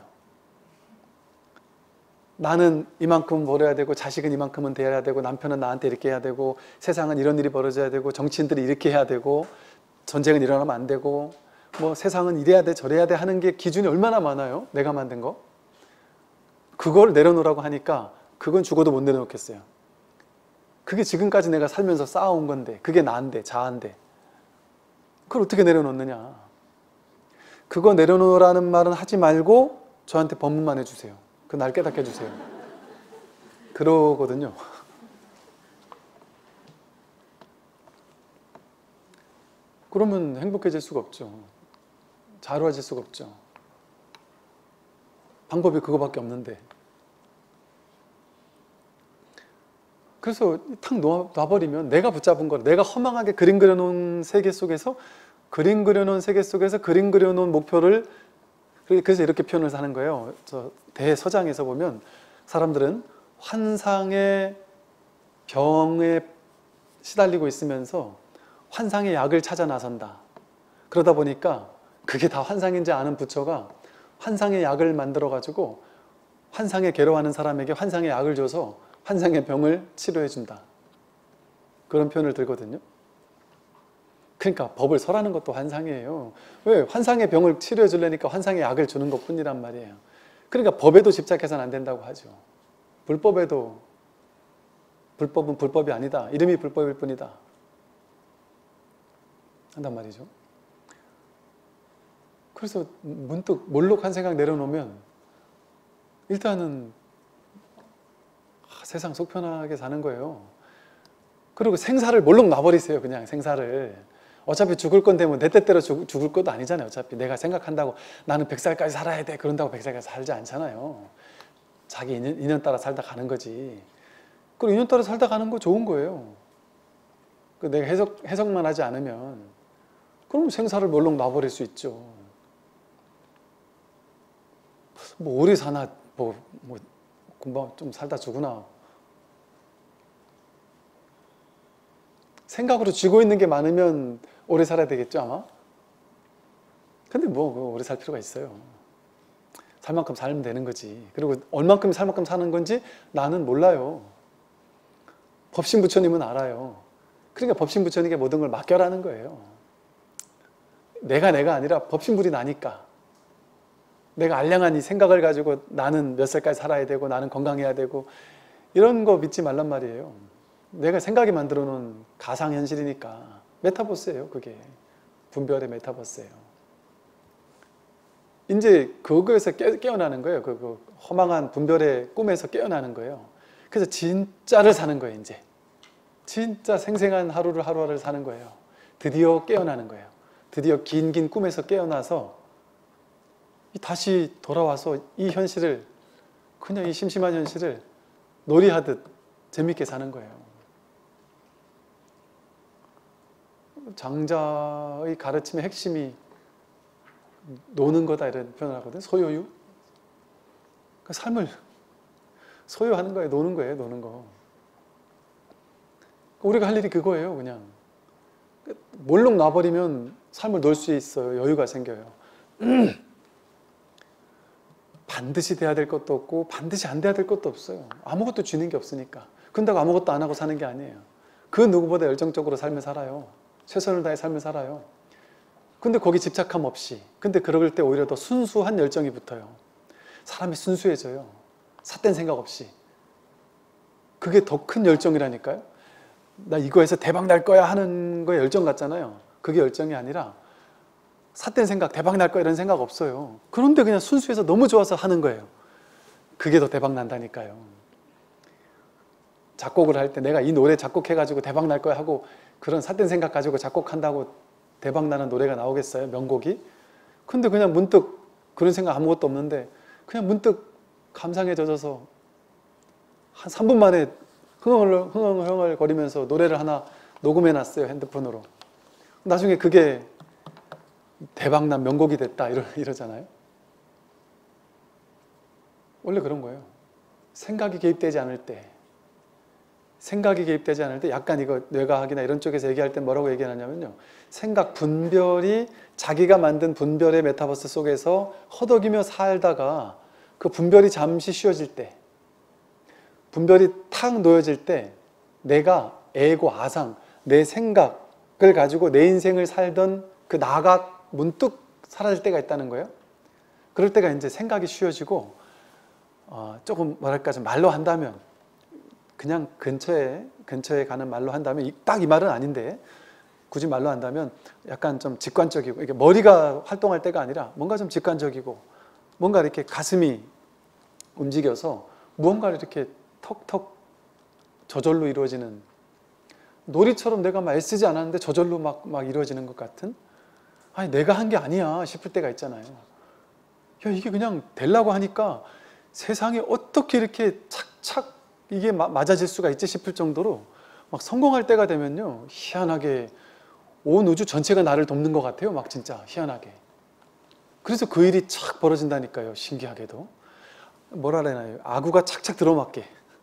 나는 이만큼 벌어야 되고 자식은 이만큼은 돼야 되고 남편은 나한테 이렇게 해야 되고 세상은 이런 일이 벌어져야 되고 정치인들이 이렇게 해야 되고 전쟁은 일어나면 안 되고 뭐 세상은 이래야 돼 저래야 돼 하는 게 기준이 얼마나 많아요. 내가 만든 거. 그걸 내려놓으라고 하니까 그건 죽어도 못 내려놓겠어요. 그게 지금까지 내가 살면서 쌓아온 건데 그게 나인데 자아인데 그걸 어떻게 내려놓느냐. 그거 내려놓으라는 말은 하지 말고 저한테 법문만 해주세요. 그 날 깨닫게 해주세요. 그러거든요. 그러면 행복해질 수가 없죠. 자유로워질 수가 없죠. 방법이 그거밖에 없는데. 그래서 탁 놔버리면 내가 붙잡은 거, 내가 허망하게 그림 그려놓은 세계 속에서 그림 그려놓은 세계 속에서 그림 그려놓은 목표를 그래서 이렇게 표현을 하는 거예요. 저 대서장에서 보면 사람들은 환상의 병에 시달리고 있으면서 환상의 약을 찾아 나선다. 그러다 보니까 그게 다 환상인지 아는 부처가 환상의 약을 만들어 가지고 환상에 괴로워하는 사람에게 환상의 약을 줘서 환상의 병을 치료해 준다. 그런 표현을 들거든요. 그러니까 법을 설하는 것도 환상이에요. 왜? 환상의 병을 치료해 주려니까 환상의 약을 주는 것뿐이란 말이에요. 그러니까 법에도 집착해서는 안 된다고 하죠. 불법에도 불법은 불법이 아니다. 이름이 불법일 뿐이다. 한단 말이죠. 그래서 문득 몰록한 생각 내려놓으면 일단은 세상 속 편하게 사는 거예요. 그리고 생사를 몰록 놔버리세요. 그냥 생사를. 어차피 죽을 건데 뭐 내 뜻대로 죽, 죽을 것도 아니잖아요. 어차피 내가 생각한다고 나는 백 살까지 살아야 돼. 그런다고 백 살까지 살지 않잖아요. 자기 인연, 인연 따라 살다 가는 거지. 그리고 인연 따라 살다 가는 거 좋은 거예요. 내가 해석, 해석만 하지 않으면 그럼 생사를 몰록 놔버릴 수 있죠. 뭐 오래 사나 뭐, 뭐 금방 좀 살다 죽으나 생각으로 쥐고 있는 게 많으면 오래 살아야 되겠죠 아마? 근데 뭐 오래 살 필요가 있어요. 살 만큼 살면 되는 거지. 그리고 얼만큼 살 만큼 사는 건지 나는 몰라요. 법신 부처님은 알아요. 그러니까 법신 부처님께 모든 걸 맡겨라는 거예요. 내가 내가 아니라 법신불이 나니까. 내가 알량한 이 생각을 가지고 나는 몇 살까지 살아야 되고 나는 건강해야 되고 이런 거 믿지 말란 말이에요. 내가 생각이 만들어 놓은 가상현실이니까. 메타버스예요 그게. 분별의 메타버스예요. 이제 그거에서 깨, 깨어나는 거예요. 그, 그 허망한 분별의 꿈에서 깨어나는 거예요. 그래서 진짜를 사는 거예요 이제. 진짜 생생한 하루를 하루하루를 사는 거예요. 드디어 깨어나는 거예요. 드디어 긴 긴 꿈에서 깨어나서 다시 돌아와서 이 현실을 그냥 이 심심한 현실을 놀이하듯 재밌게 사는 거예요. 장자의 가르침의 핵심이 노는 거다 이런 표현을 하거든요. 소요유. 그 삶을 소유하는 거예요. 노는 거예요. 노는 거. 우리가 할 일이 그거예요. 그냥. 몰록 놔버리면 삶을 놓을 수 있어요. 여유가 생겨요. 반드시 돼야 될 것도 없고 반드시 안 돼야 될 것도 없어요. 아무것도 쥐는 게 없으니까. 그런다고 아무것도 안 하고 사는 게 아니에요. 그 누구보다 열정적으로 삶을 살아요. 최선을 다해 삶을 살아요. 근데 거기 집착함 없이, 근데 그럴 때 오히려 더 순수한 열정이 붙어요. 사람이 순수해져요. 삿된 생각 없이. 그게 더 큰 열정이라니까요. 나 이거 해서 대박 날 거야 하는 거에 열정 같잖아요. 그게 열정이 아니라 삿된 생각, 대박 날 거야 이런 생각 없어요. 그런데 그냥 순수해서 너무 좋아서 하는 거예요. 그게 더 대박 난다니까요. 작곡을 할 때 내가 이 노래 작곡해가지고 대박 날 거야 하고 그런 삿된 생각 가지고 작곡한다고 대박 나는 노래가 나오겠어요? 명곡이? 근데 그냥 문득 그런 생각 아무것도 없는데 그냥 문득 감상에 젖어서 한 삼 분 만에 흥얼, 흥얼 거리면서 노래를 하나 녹음해놨어요. 핸드폰으로. 나중에 그게 대박난 명곡이 됐다 이러, 이러잖아요. 원래 그런 거예요. 생각이 개입되지 않을 때 생각이 개입되지 않을 때 약간 이거 뇌과학이나 이런 쪽에서 얘기할 때 뭐라고 얘기하냐면요. 생각 분별이 자기가 만든 분별의 메타버스 속에서 허덕이며 살다가 그 분별이 잠시 쉬어질 때 분별이 탁 놓여질 때 내가 에고 아상, 내 생각을 가지고 내 인생을 살던 그 나가 문득 사라질 때가 있다는 거예요. 그럴 때가 이제 생각이 쉬어지고 어, 조금 뭐랄까 좀 말로 한다면 그냥 근처에 근처에 가는 말로 한다면 딱 이 말은 아닌데 굳이 말로 한다면 약간 좀 직관적이고 이게 머리가 활동할 때가 아니라 뭔가 좀 직관적이고 뭔가 이렇게 가슴이 움직여서 무언가를 이렇게 턱턱 저절로 이루어지는 놀이처럼 내가 막 애쓰지 않았는데 저절로 막, 막 이루어지는 것 같은 아니 내가 한 게 아니야 싶을 때가 있잖아요. 야 이게 그냥 되려고 하니까 세상에 어떻게 이렇게 착착 이게 마, 맞아질 수가 있지 싶을 정도로 막 성공할 때가 되면요 희한하게 온 우주 전체가 나를 돕는 것 같아요. 막 진짜 희한하게. 그래서 그 일이 착 벌어진다니까요. 신기하게도. 뭐라 그러나요? 아구가 착착 들어맞게.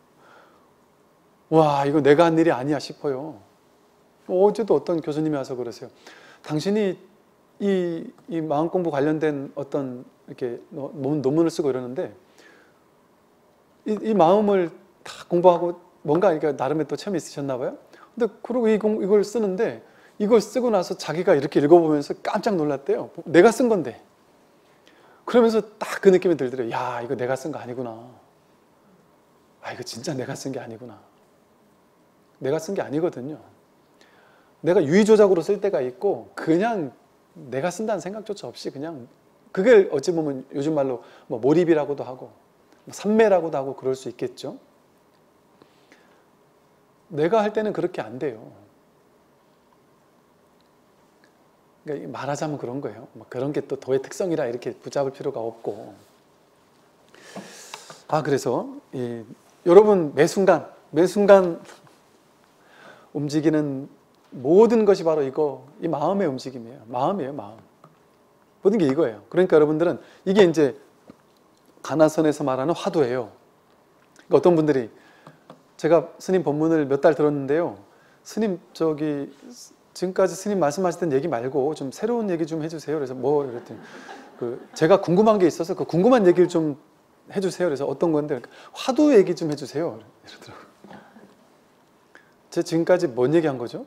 와 이거 내가 한 일이 아니야 싶어요. 어제도 어떤 교수님이 와서 그러세요. 당신이 이, 이 마음 공부 관련된 어떤 이렇게 논문을 쓰고 이러는데 이, 이 마음을 다 공부하고 뭔가 그러니까 나름의 또 체험이 있으셨나 봐요. 근데 그리고 이 공, 이걸 쓰는데 이걸 쓰고 나서 자기가 이렇게 읽어보면서 깜짝 놀랐대요. 내가 쓴 건데. 그러면서 딱 그 느낌이 들더래요. 야 이거 내가 쓴 거 아니구나. 아 이거 진짜 내가 쓴 게 아니구나. 내가 쓴 게 아니거든요. 내가 유의조작으로 쓸 때가 있고 그냥 내가 쓴다는 생각조차 없이 그냥 그게 어찌 보면 요즘 말로 뭐 몰입이라고도 하고 삼매라고도 하고 그럴 수 있겠죠. 내가 할 때는 그렇게 안 돼요. 그러니까 말하자면 그런 거예요. 뭐 그런 게 또 도의 특성이라 이렇게 붙잡을 필요가 없고. 아 그래서 이, 여러분 매 순간 매 순간 움직이는 모든 것이 바로 이거 이 마음의 움직임이에요. 마음이에요, 마음. 모든 게 이거예요. 그러니까 여러분들은 이게 이제 가나선에서 말하는 화두예요. 그러니까 어떤 분들이 제가 스님 법문을 몇 달 들었는데요. 스님 저기 지금까지 스님 말씀하시던 얘기 말고 좀 새로운 얘기 좀 해주세요. 그래서 뭐 이랬더니 그 제가 궁금한 게 있어서 그 궁금한 얘기를 좀 해주세요. 그래서 어떤 건데 화두 얘기 좀 해주세요. 이러더라고요. 제가 지금까지 뭔 얘기한 거죠?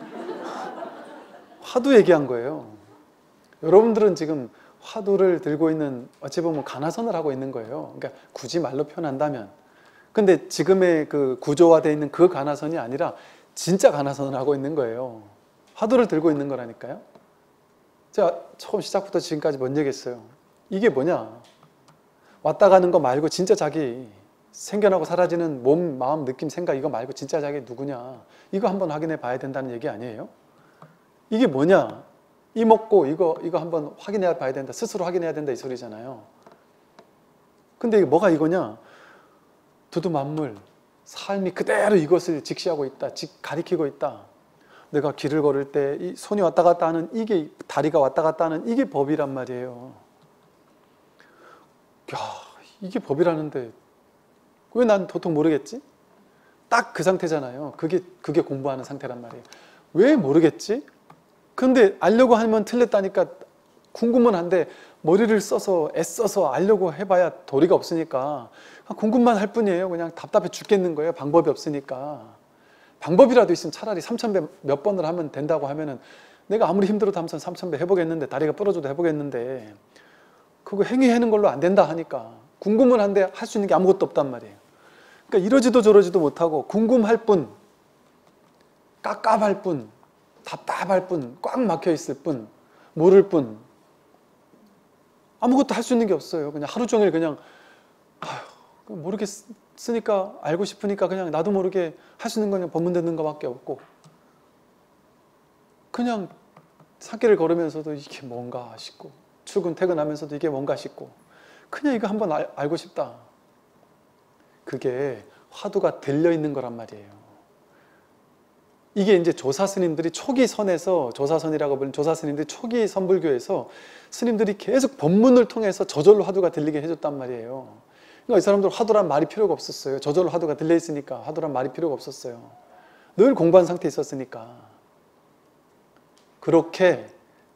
화두 얘기한 거예요. 여러분들은 지금 화두를 들고 있는 어찌 보면 가나선을 하고 있는 거예요. 그러니까 굳이 말로 표현한다면. 근데 지금의 그 구조화되어 있는 그 가나선이 아니라 진짜 가나선을 하고 있는 거예요. 화두를 들고 있는 거라니까요. 제가 처음 시작부터 지금까지 뭔 얘기했어요? 이게 뭐냐? 왔다 가는 거 말고 진짜 자기 생겨나고 사라지는 몸, 마음, 느낌, 생각 이거 말고 진짜 자기 누구냐? 이거 한번 확인해 봐야 된다는 얘기 아니에요? 이게 뭐냐? 이 먹고 이거 이거 한번 확인해 봐야 된다. 스스로 확인해야 된다 이 소리잖아요. 근데 이게 뭐가 이거냐? 두두 만물, 삶이 그대로 이것을 직시하고 있다. 직 가리키고 있다. 내가 길을 걸을 때 이 손이 왔다 갔다 하는 이게 다리가 왔다 갔다 하는 이게 법이란 말이에요. 야, 이게 법이라는데 왜 난 도통 모르겠지? 딱 그 상태잖아요. 그게 그게 공부하는 상태란 말이에요. 왜 모르겠지? 그런데 알려고 하면 틀렸다니까 궁금은 한데 머리를 써서 애써서 알려고 해봐야 도리가 없으니까 궁금만 할 뿐이에요. 그냥 답답해 죽겠는 거예요. 방법이 없으니까. 방법이라도 있으면 차라리 삼천 배 몇 번을 하면 된다고 하면은 내가 아무리 힘들어도 하면서 삼천 배 해보겠는데, 다리가 부러져도 해보겠는데, 그거 행위하는 걸로 안 된다 하니까 궁금은 한데 할 수 있는 게 아무것도 없단 말이에요. 그러니까 이러지도 저러지도 못하고 궁금할 뿐, 깝깝할 뿐, 답답할 뿐, 꽉 막혀 있을 뿐, 모를 뿐, 아무것도 할 수 있는 게 없어요. 그냥 하루 종일 그냥 아휴, 모르겠으니까, 알고 싶으니까 그냥 나도 모르게 할 수 있는 건 그냥 법문 듣는 것밖에 없고, 그냥 산길을 걸으면서도 이게 뭔가 싶고, 출근 퇴근하면서도 이게 뭔가 싶고, 그냥 이거 한번 알, 알고 싶다. 그게 화두가 들려있는 거란 말이에요. 이게 이제 조사스님들이 초기 선에서, 조사선이라고 불리는 조사스님들이 초기 선불교에서 스님들이 계속 법문을 통해서 저절로 화두가 들리게 해줬단 말이에요. 그러니까 이 사람들 화두란 말이 필요가 없었어요. 저절로 화두가 들려있으니까 화두란 말이 필요가 없었어요. 늘 공부한 상태에 있었으니까. 그렇게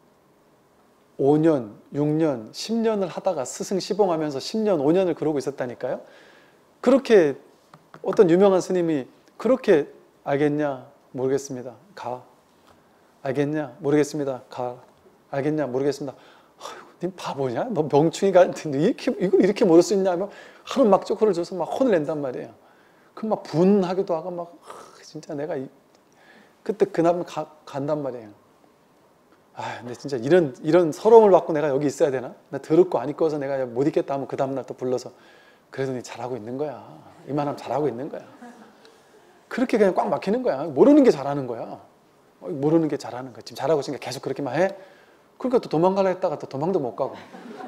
오 년, 육 년, 십 년을 하다가 스승 시봉하면서 십 년, 오 년을 그러고 있었다니까요. 그렇게 어떤 유명한 스님이 그렇게 알겠냐? 모르겠습니다. 가. 알겠냐? 모르겠습니다. 가. 알겠냐? 모르겠습니다. 아유, 님 바보냐? 너 명충이가 이렇게, 이걸 이렇게 모를 수 있냐? 하면 하루 막 쪼코를 줘서 막 혼을 낸단 말이에요. 그럼 막 분하기도 하고 막 아, 진짜 내가 이, 그때 그날 가, 간단 말이에요. 아, 근데 진짜 이런 이런 서러움을 받고 내가 여기 있어야 되나? 나 더럽고 안 입고서 내가 못 있겠다 하면 그 다음날 또 불러서 그래도 잘하고 있는 거야. 이만하면 잘하고 있는 거야. 그렇게 그냥 꽉 막히는 거야. 모르는 게 잘하는 거야. 모르는 게 잘하는 거야. 지금 잘하고 있으니까 계속 그렇게만 해. 그러니까 또 도망가려 했다가 또 도망도 못 가고.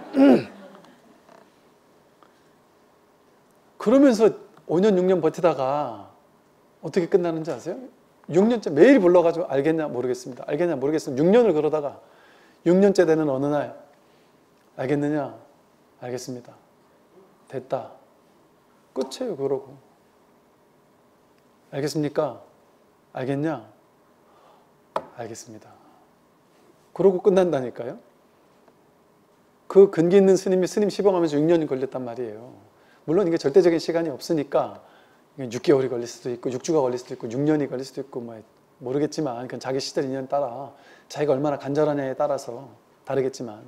그러면서 오 년, 육 년 버티다가 어떻게 끝나는지 아세요? 육 년째 매일 불러가지고 알겠냐 모르겠습니다. 알겠냐 모르겠습니다. 육 년을 그러다가 육 년째 되는 어느 날 알겠느냐? 알겠습니다. 됐다. 끝이에요. 그러고. 알겠습니까? 알겠냐? 알겠습니다. 그러고 끝난다니까요. 그 근기 있는 스님이 스님 시봉하면서 육 년이 걸렸단 말이에요. 물론 이게 절대적인 시간이 없으니까 육 개월이 걸릴 수도 있고 육 주가 걸릴 수도 있고 육 년이 걸릴 수도 있고 뭐 모르겠지만 그건 자기 시절 인연 따라 자기가 얼마나 간절하냐에 따라서 다르겠지만,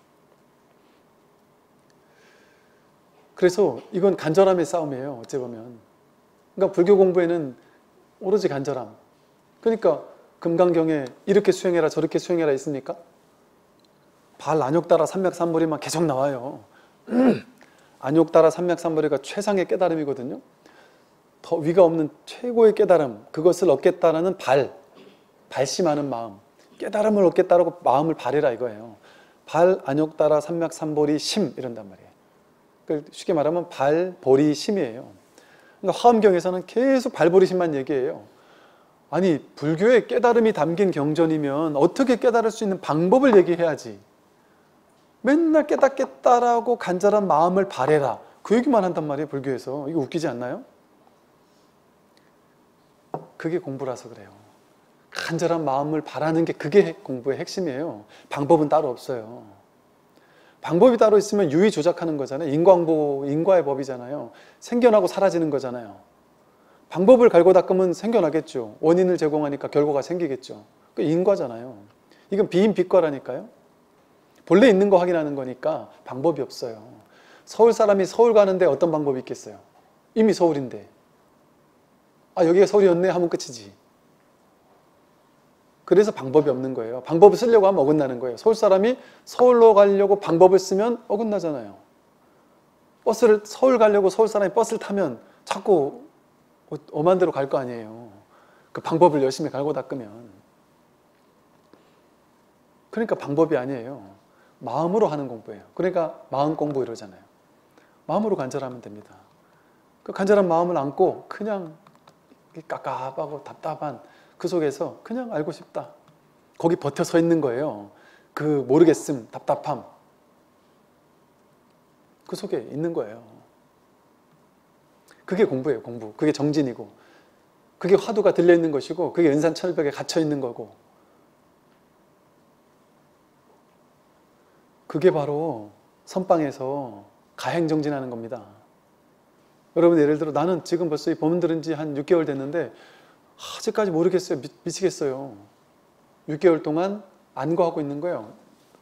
그래서 이건 간절함의 싸움이에요. 어찌 보면. 그러니까 불교 공부에는 오로지 간절함. 그러니까 금강경에 이렇게 수행해라 저렇게 수행해라 있습니까? 발 안욕따라 삼맥삼보리만 계속 나와요. 안욕따라 삼맥삼보리가 최상의 깨달음이거든요. 더 위가 없는 최고의 깨달음, 그것을 얻겠다라는 발, 발심하는 마음, 깨달음을 얻겠다라고 마음을 발해라 이거예요. 발, 안욕따라 삼맥삼보리 심 이런단 말이에요. 쉽게 말하면 발, 보리, 심이에요. 그러니까 화엄경에서는 계속 발보리심만 얘기해요. 아니 불교에 깨달음이 담긴 경전이면 어떻게 깨달을 수 있는 방법을 얘기해야지. 맨날 깨닫겠다라고 간절한 마음을 바래라. 그 얘기만 한단 말이에요. 불교에서. 이거 웃기지 않나요? 그게 공부라서 그래요. 간절한 마음을 바라는 게 그게 공부의 핵심이에요. 방법은 따로 없어요. 방법이 따로 있으면 유의 조작하는 거잖아요. 인과응보, 인과의 법이잖아요. 생겨나고 사라지는 거잖아요. 방법을 갈고 닦으면 생겨나겠죠. 원인을 제공하니까 결과가 생기겠죠. 그 인과잖아요. 이건 비인비과라니까요. 본래 있는 거 확인하는 거니까 방법이 없어요. 서울 사람이 서울 가는데 어떤 방법이 있겠어요? 이미 서울인데. 아 여기가 서울이었네 하면 끝이지. 그래서 방법이 없는 거예요. 방법을 쓰려고 하면 어긋나는 거예요. 서울 사람이 서울로 가려고 방법을 쓰면 어긋나잖아요. 버스를 서울 가려고 서울 사람이 버스를 타면 자꾸 엄한 데로 갈 거 아니에요. 그 방법을 열심히 갈고 닦으면. 그러니까 방법이 아니에요. 마음으로 하는 공부예요. 그러니까 마음 공부 이러잖아요. 마음으로 간절하면 됩니다. 그 간절한 마음을 안고 그냥 깝깝하고 답답한 그 속에서 그냥 알고 싶다. 거기 버텨 서 있는 거예요. 그 모르겠음, 답답함. 그 속에 있는 거예요. 그게 공부예요, 공부. 그게 정진이고. 그게 화두가 들려있는 것이고 그게 은산철벽에 갇혀있는 거고. 그게 바로 선방에서 가행정진하는 겁니다. 여러분 예를 들어 나는 지금 벌써 이 법문 들은 지 한 육 개월 됐는데 아직까지 모르겠어요. 미, 미치겠어요. 육 개월 동안 안거하고 있는 거예요.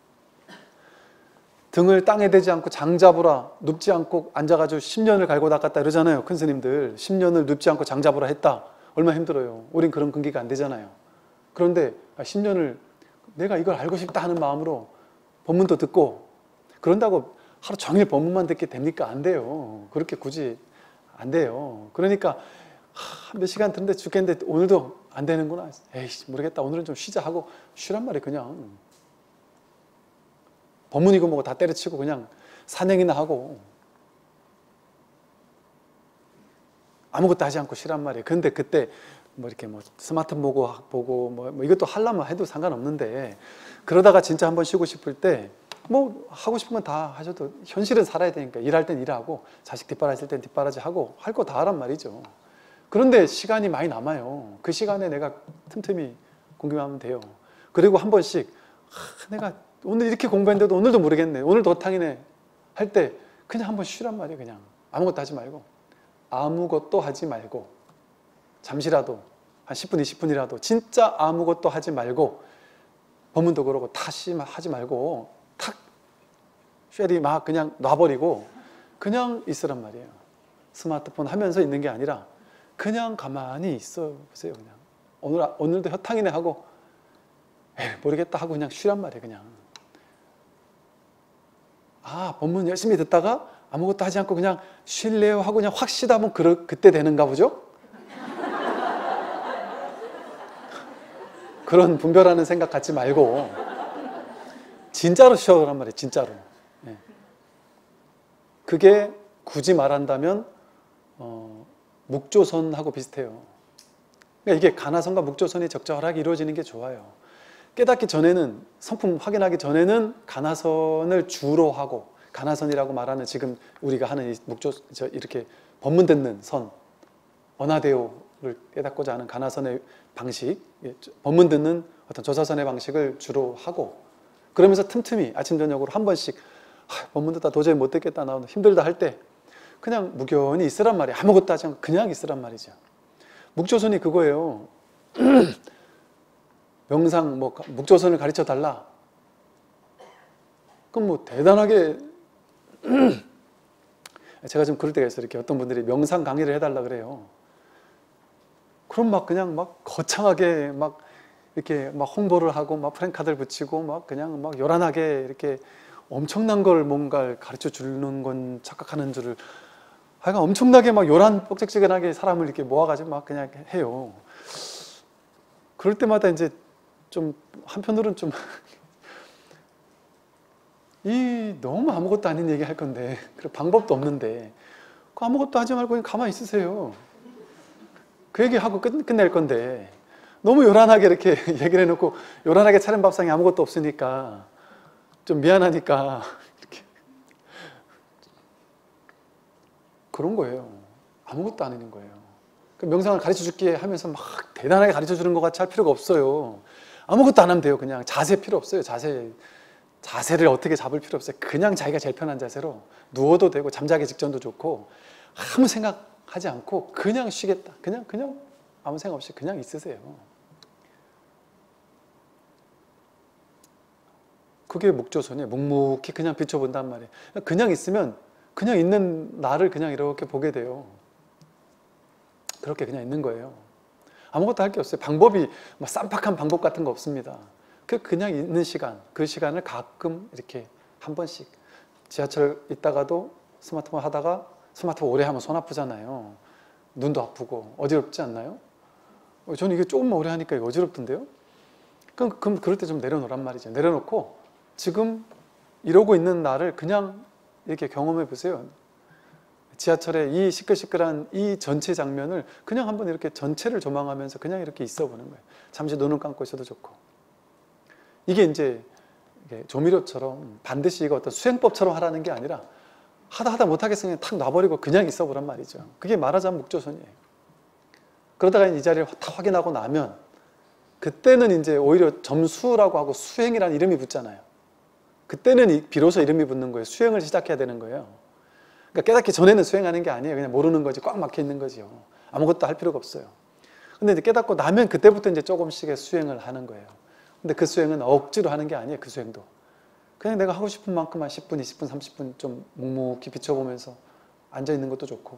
등을 땅에 대지 않고 장 잡으라, 눕지 않고 앉아가지고 십 년을 갈고 닦았다 이러잖아요. 큰 스님들 십 년을 눕지 않고 장 잡으라 했다. 얼마나 힘들어요. 우린 그런 근기가 안 되잖아요. 그런데 십 년을 내가 이걸 알고 싶다 하는 마음으로 법문도 듣고, 그런다고 하루 종일 법문만 듣게 됩니까? 안 돼요. 그렇게 굳이 안 돼요. 그러니까 하, 몇 시간 듣는데 죽겠는데 오늘도 안 되는구나. 에이씨 모르겠다. 오늘은 좀 쉬자 하고 쉬란 말이에요. 그냥 법문이고 뭐고 다 때려치고 그냥 산행이나 하고 아무것도 하지 않고 쉬란 말이에요. 근데 그때 뭐 이렇게 뭐 스마트폰 보고 보고 뭐, 뭐 이것도 하려면 해도 상관없는데, 그러다가 진짜 한번 쉬고 싶을 때 뭐 하고 싶은 건 다 하셔도 현실은 살아야 되니까 일할 땐 일하고 자식 뒷바라지 땐 뒷바라지 하고 할 거 다 하란 말이죠. 그런데 시간이 많이 남아요. 그 시간에 내가 틈틈이 공부하면 돼요. 그리고 한 번씩 하, 내가 오늘 이렇게 공부했는데도 오늘도 모르겠네, 오늘 더 탕이네 할 때 그냥 한번 쉬란 말이에요. 그냥 아무것도 하지 말고 아무것도 하지 말고 잠시라도 한 십 분 이십 분이라도 진짜 아무것도 하지 말고 법문도 그러고 다시 하지 말고 탁 쉐리 막 그냥 놔버리고 그냥 있으란 말이에요. 스마트폰 하면서 있는 게 아니라 그냥 가만히 있어 보세요. 그냥 오늘, 오늘도 혀탕이네 하고 에이 모르겠다 하고 그냥 쉬란 말이에요. 그냥 아 법문 열심히 듣다가 아무것도 하지 않고 그냥 쉴래요 하고 그냥 확 쉬다 보면 그, 그때 되는가 보죠? 그런 분별하는 생각 갖지 말고 진짜로 쉬어란 말이에요. 진짜로. 네. 그게 굳이 말한다면 어, 묵조선하고 비슷해요. 그러니까 이게 가나선과 묵조선이 적절하게 이루어지는 게 좋아요. 깨닫기 전에는, 성품 확인하기 전에는 가나선을 주로 하고, 가나선이라고 말하는 지금 우리가 하는 이 묵조, 저 이렇게 법문 듣는 선, 언하대오를 깨닫고자 하는 가나선의 방식, 법문 듣는 어떤 조사선의 방식을 주로 하고, 그러면서 틈틈이 아침 저녁으로 한 번씩 하, 법문 듣다 도저히 못 듣겠다, 나 힘들다 할 때 그냥 무견히 있으란 말이에요. 아무것도 하지 않고 그냥 있으란 말이죠. 묵조선이 그거예요. 명상, 뭐 묵조선을 가르쳐 달라. 그럼 뭐 대단하게 제가 좀 그럴 때가 있어요. 이렇게 어떤 분들이 명상 강의를 해달라 그래요. 그럼 막 그냥 막 거창하게 막 이렇게 막 홍보를 하고 막 프랭카드를 붙이고 막 그냥 막 요란하게 이렇게 엄청난 걸 뭔가를 가르쳐 주는 건 착각하는 줄을, 하여간 엄청나게 막 요란 뻑적지근하게 사람을 이렇게 모아가지고 막 그냥 해요. 그럴 때마다 이제 좀 한편으로는 좀 이 너무 아무것도 아닌 얘기 할 건데, 그리고 방법도 없는데 그 아무것도 하지 말고 그냥 가만히 있으세요. 그 얘기하고 끝, 끝낼 건데 너무 요란하게 이렇게 얘기를 해놓고 요란하게 차린 밥상에 아무것도 없으니까 좀 미안하니까 이렇게 그런 거예요. 아무것도 안 하는 거예요. 그 명상을 가르쳐 줄게 하면서 막 대단하게 가르쳐 주는 것 같이 할 필요가 없어요. 아무것도 안 하면 돼요. 그냥 자세 필요 없어요. 자세, 자세를 어떻게 잡을 필요 없어요. 그냥 자기가 제일 편한 자세로 누워도 되고 잠자기 직전도 좋고 아무 생각하지 않고 그냥 쉬겠다. 그냥 그냥 아무 생각 없이 그냥 있으세요. 그게 묵조선이에요. 묵묵히 그냥 비춰본단 말이에요. 그냥 있으면 그냥 있는 나를 그냥 이렇게 보게 돼요. 그렇게 그냥 있는 거예요. 아무것도 할 게 없어요. 방법이 뭐 쌈박한 방법 같은 거 없습니다. 그 그냥 있는 시간, 그 시간을 가끔 이렇게 한 번씩, 지하철 있다가도 스마트폰 하다가, 스마트폰 오래 하면 손 아프잖아요. 눈도 아프고 어지럽지 않나요? 저는 이게 조금만 오래 하니까 이거 어지럽던데요? 그럼, 그럼 그럴 때 좀 내려놓으란 말이죠. 내려놓고 지금 이러고 있는 나를 그냥 이렇게 경험해 보세요. 지하철의 이 시끌시끌한 이 전체 장면을 그냥 한번 이렇게 전체를 조망하면서 그냥 이렇게 있어 보는 거예요. 잠시 눈을 감고 있어도 좋고. 이게 이제 조미료처럼 반드시 이거 어떤 수행법처럼 하라는 게 아니라 하다 하다 못하겠으면 탁 놔버리고 그냥 있어 보란 말이죠. 그게 말하자면 묵조선이에요. 그러다가 이 자리를 다 확인하고 나면 그때는 이제 오히려 점수라고 하고 수행이라는 이름이 붙잖아요. 그때는 이- 비로소 이름이 붙는 거예요. 수행을 시작해야 되는 거예요. 그러니까 깨닫기 전에는 수행하는 게 아니에요. 그냥 모르는 거지. 꽉 막혀 있는 거지요. 아무것도 할 필요가 없어요. 근데 이제 깨닫고 나면 그때부터 이제 조금씩의 수행을 하는 거예요. 근데 그 수행은 억지로 하는 게 아니에요. 그 수행도. 그냥 내가 하고 싶은 만큼만 십 분, 이십 분, 삼십 분 좀 묵묵히 비춰보면서 앉아 있는 것도 좋고.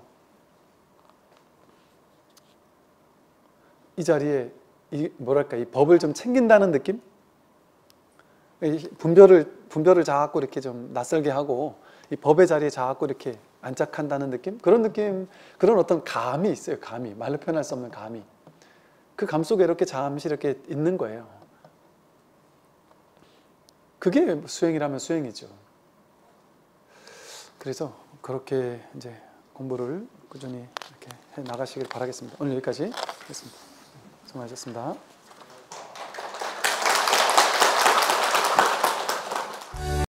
이 자리에 이 뭐랄까 이 법을 좀 챙긴다는 느낌? 이 분별을 분별을 자꾸 이렇게 좀 낯설게 하고 이 법의 자리에 자꾸 이렇게 안착한다는 느낌? 그런 느낌, 그런 어떤 감이 있어요. 감이 말로 표현할 수 없는 감이. 그 감 속에 이렇게 잠시 이렇게 있는 거예요. 그게 수행이라면 수행이죠. 그래서 그렇게 이제 공부를 꾸준히 이렇게 해 나가시길 바라겠습니다. 오늘 여기까지 하겠습니다. 수고하셨습니다.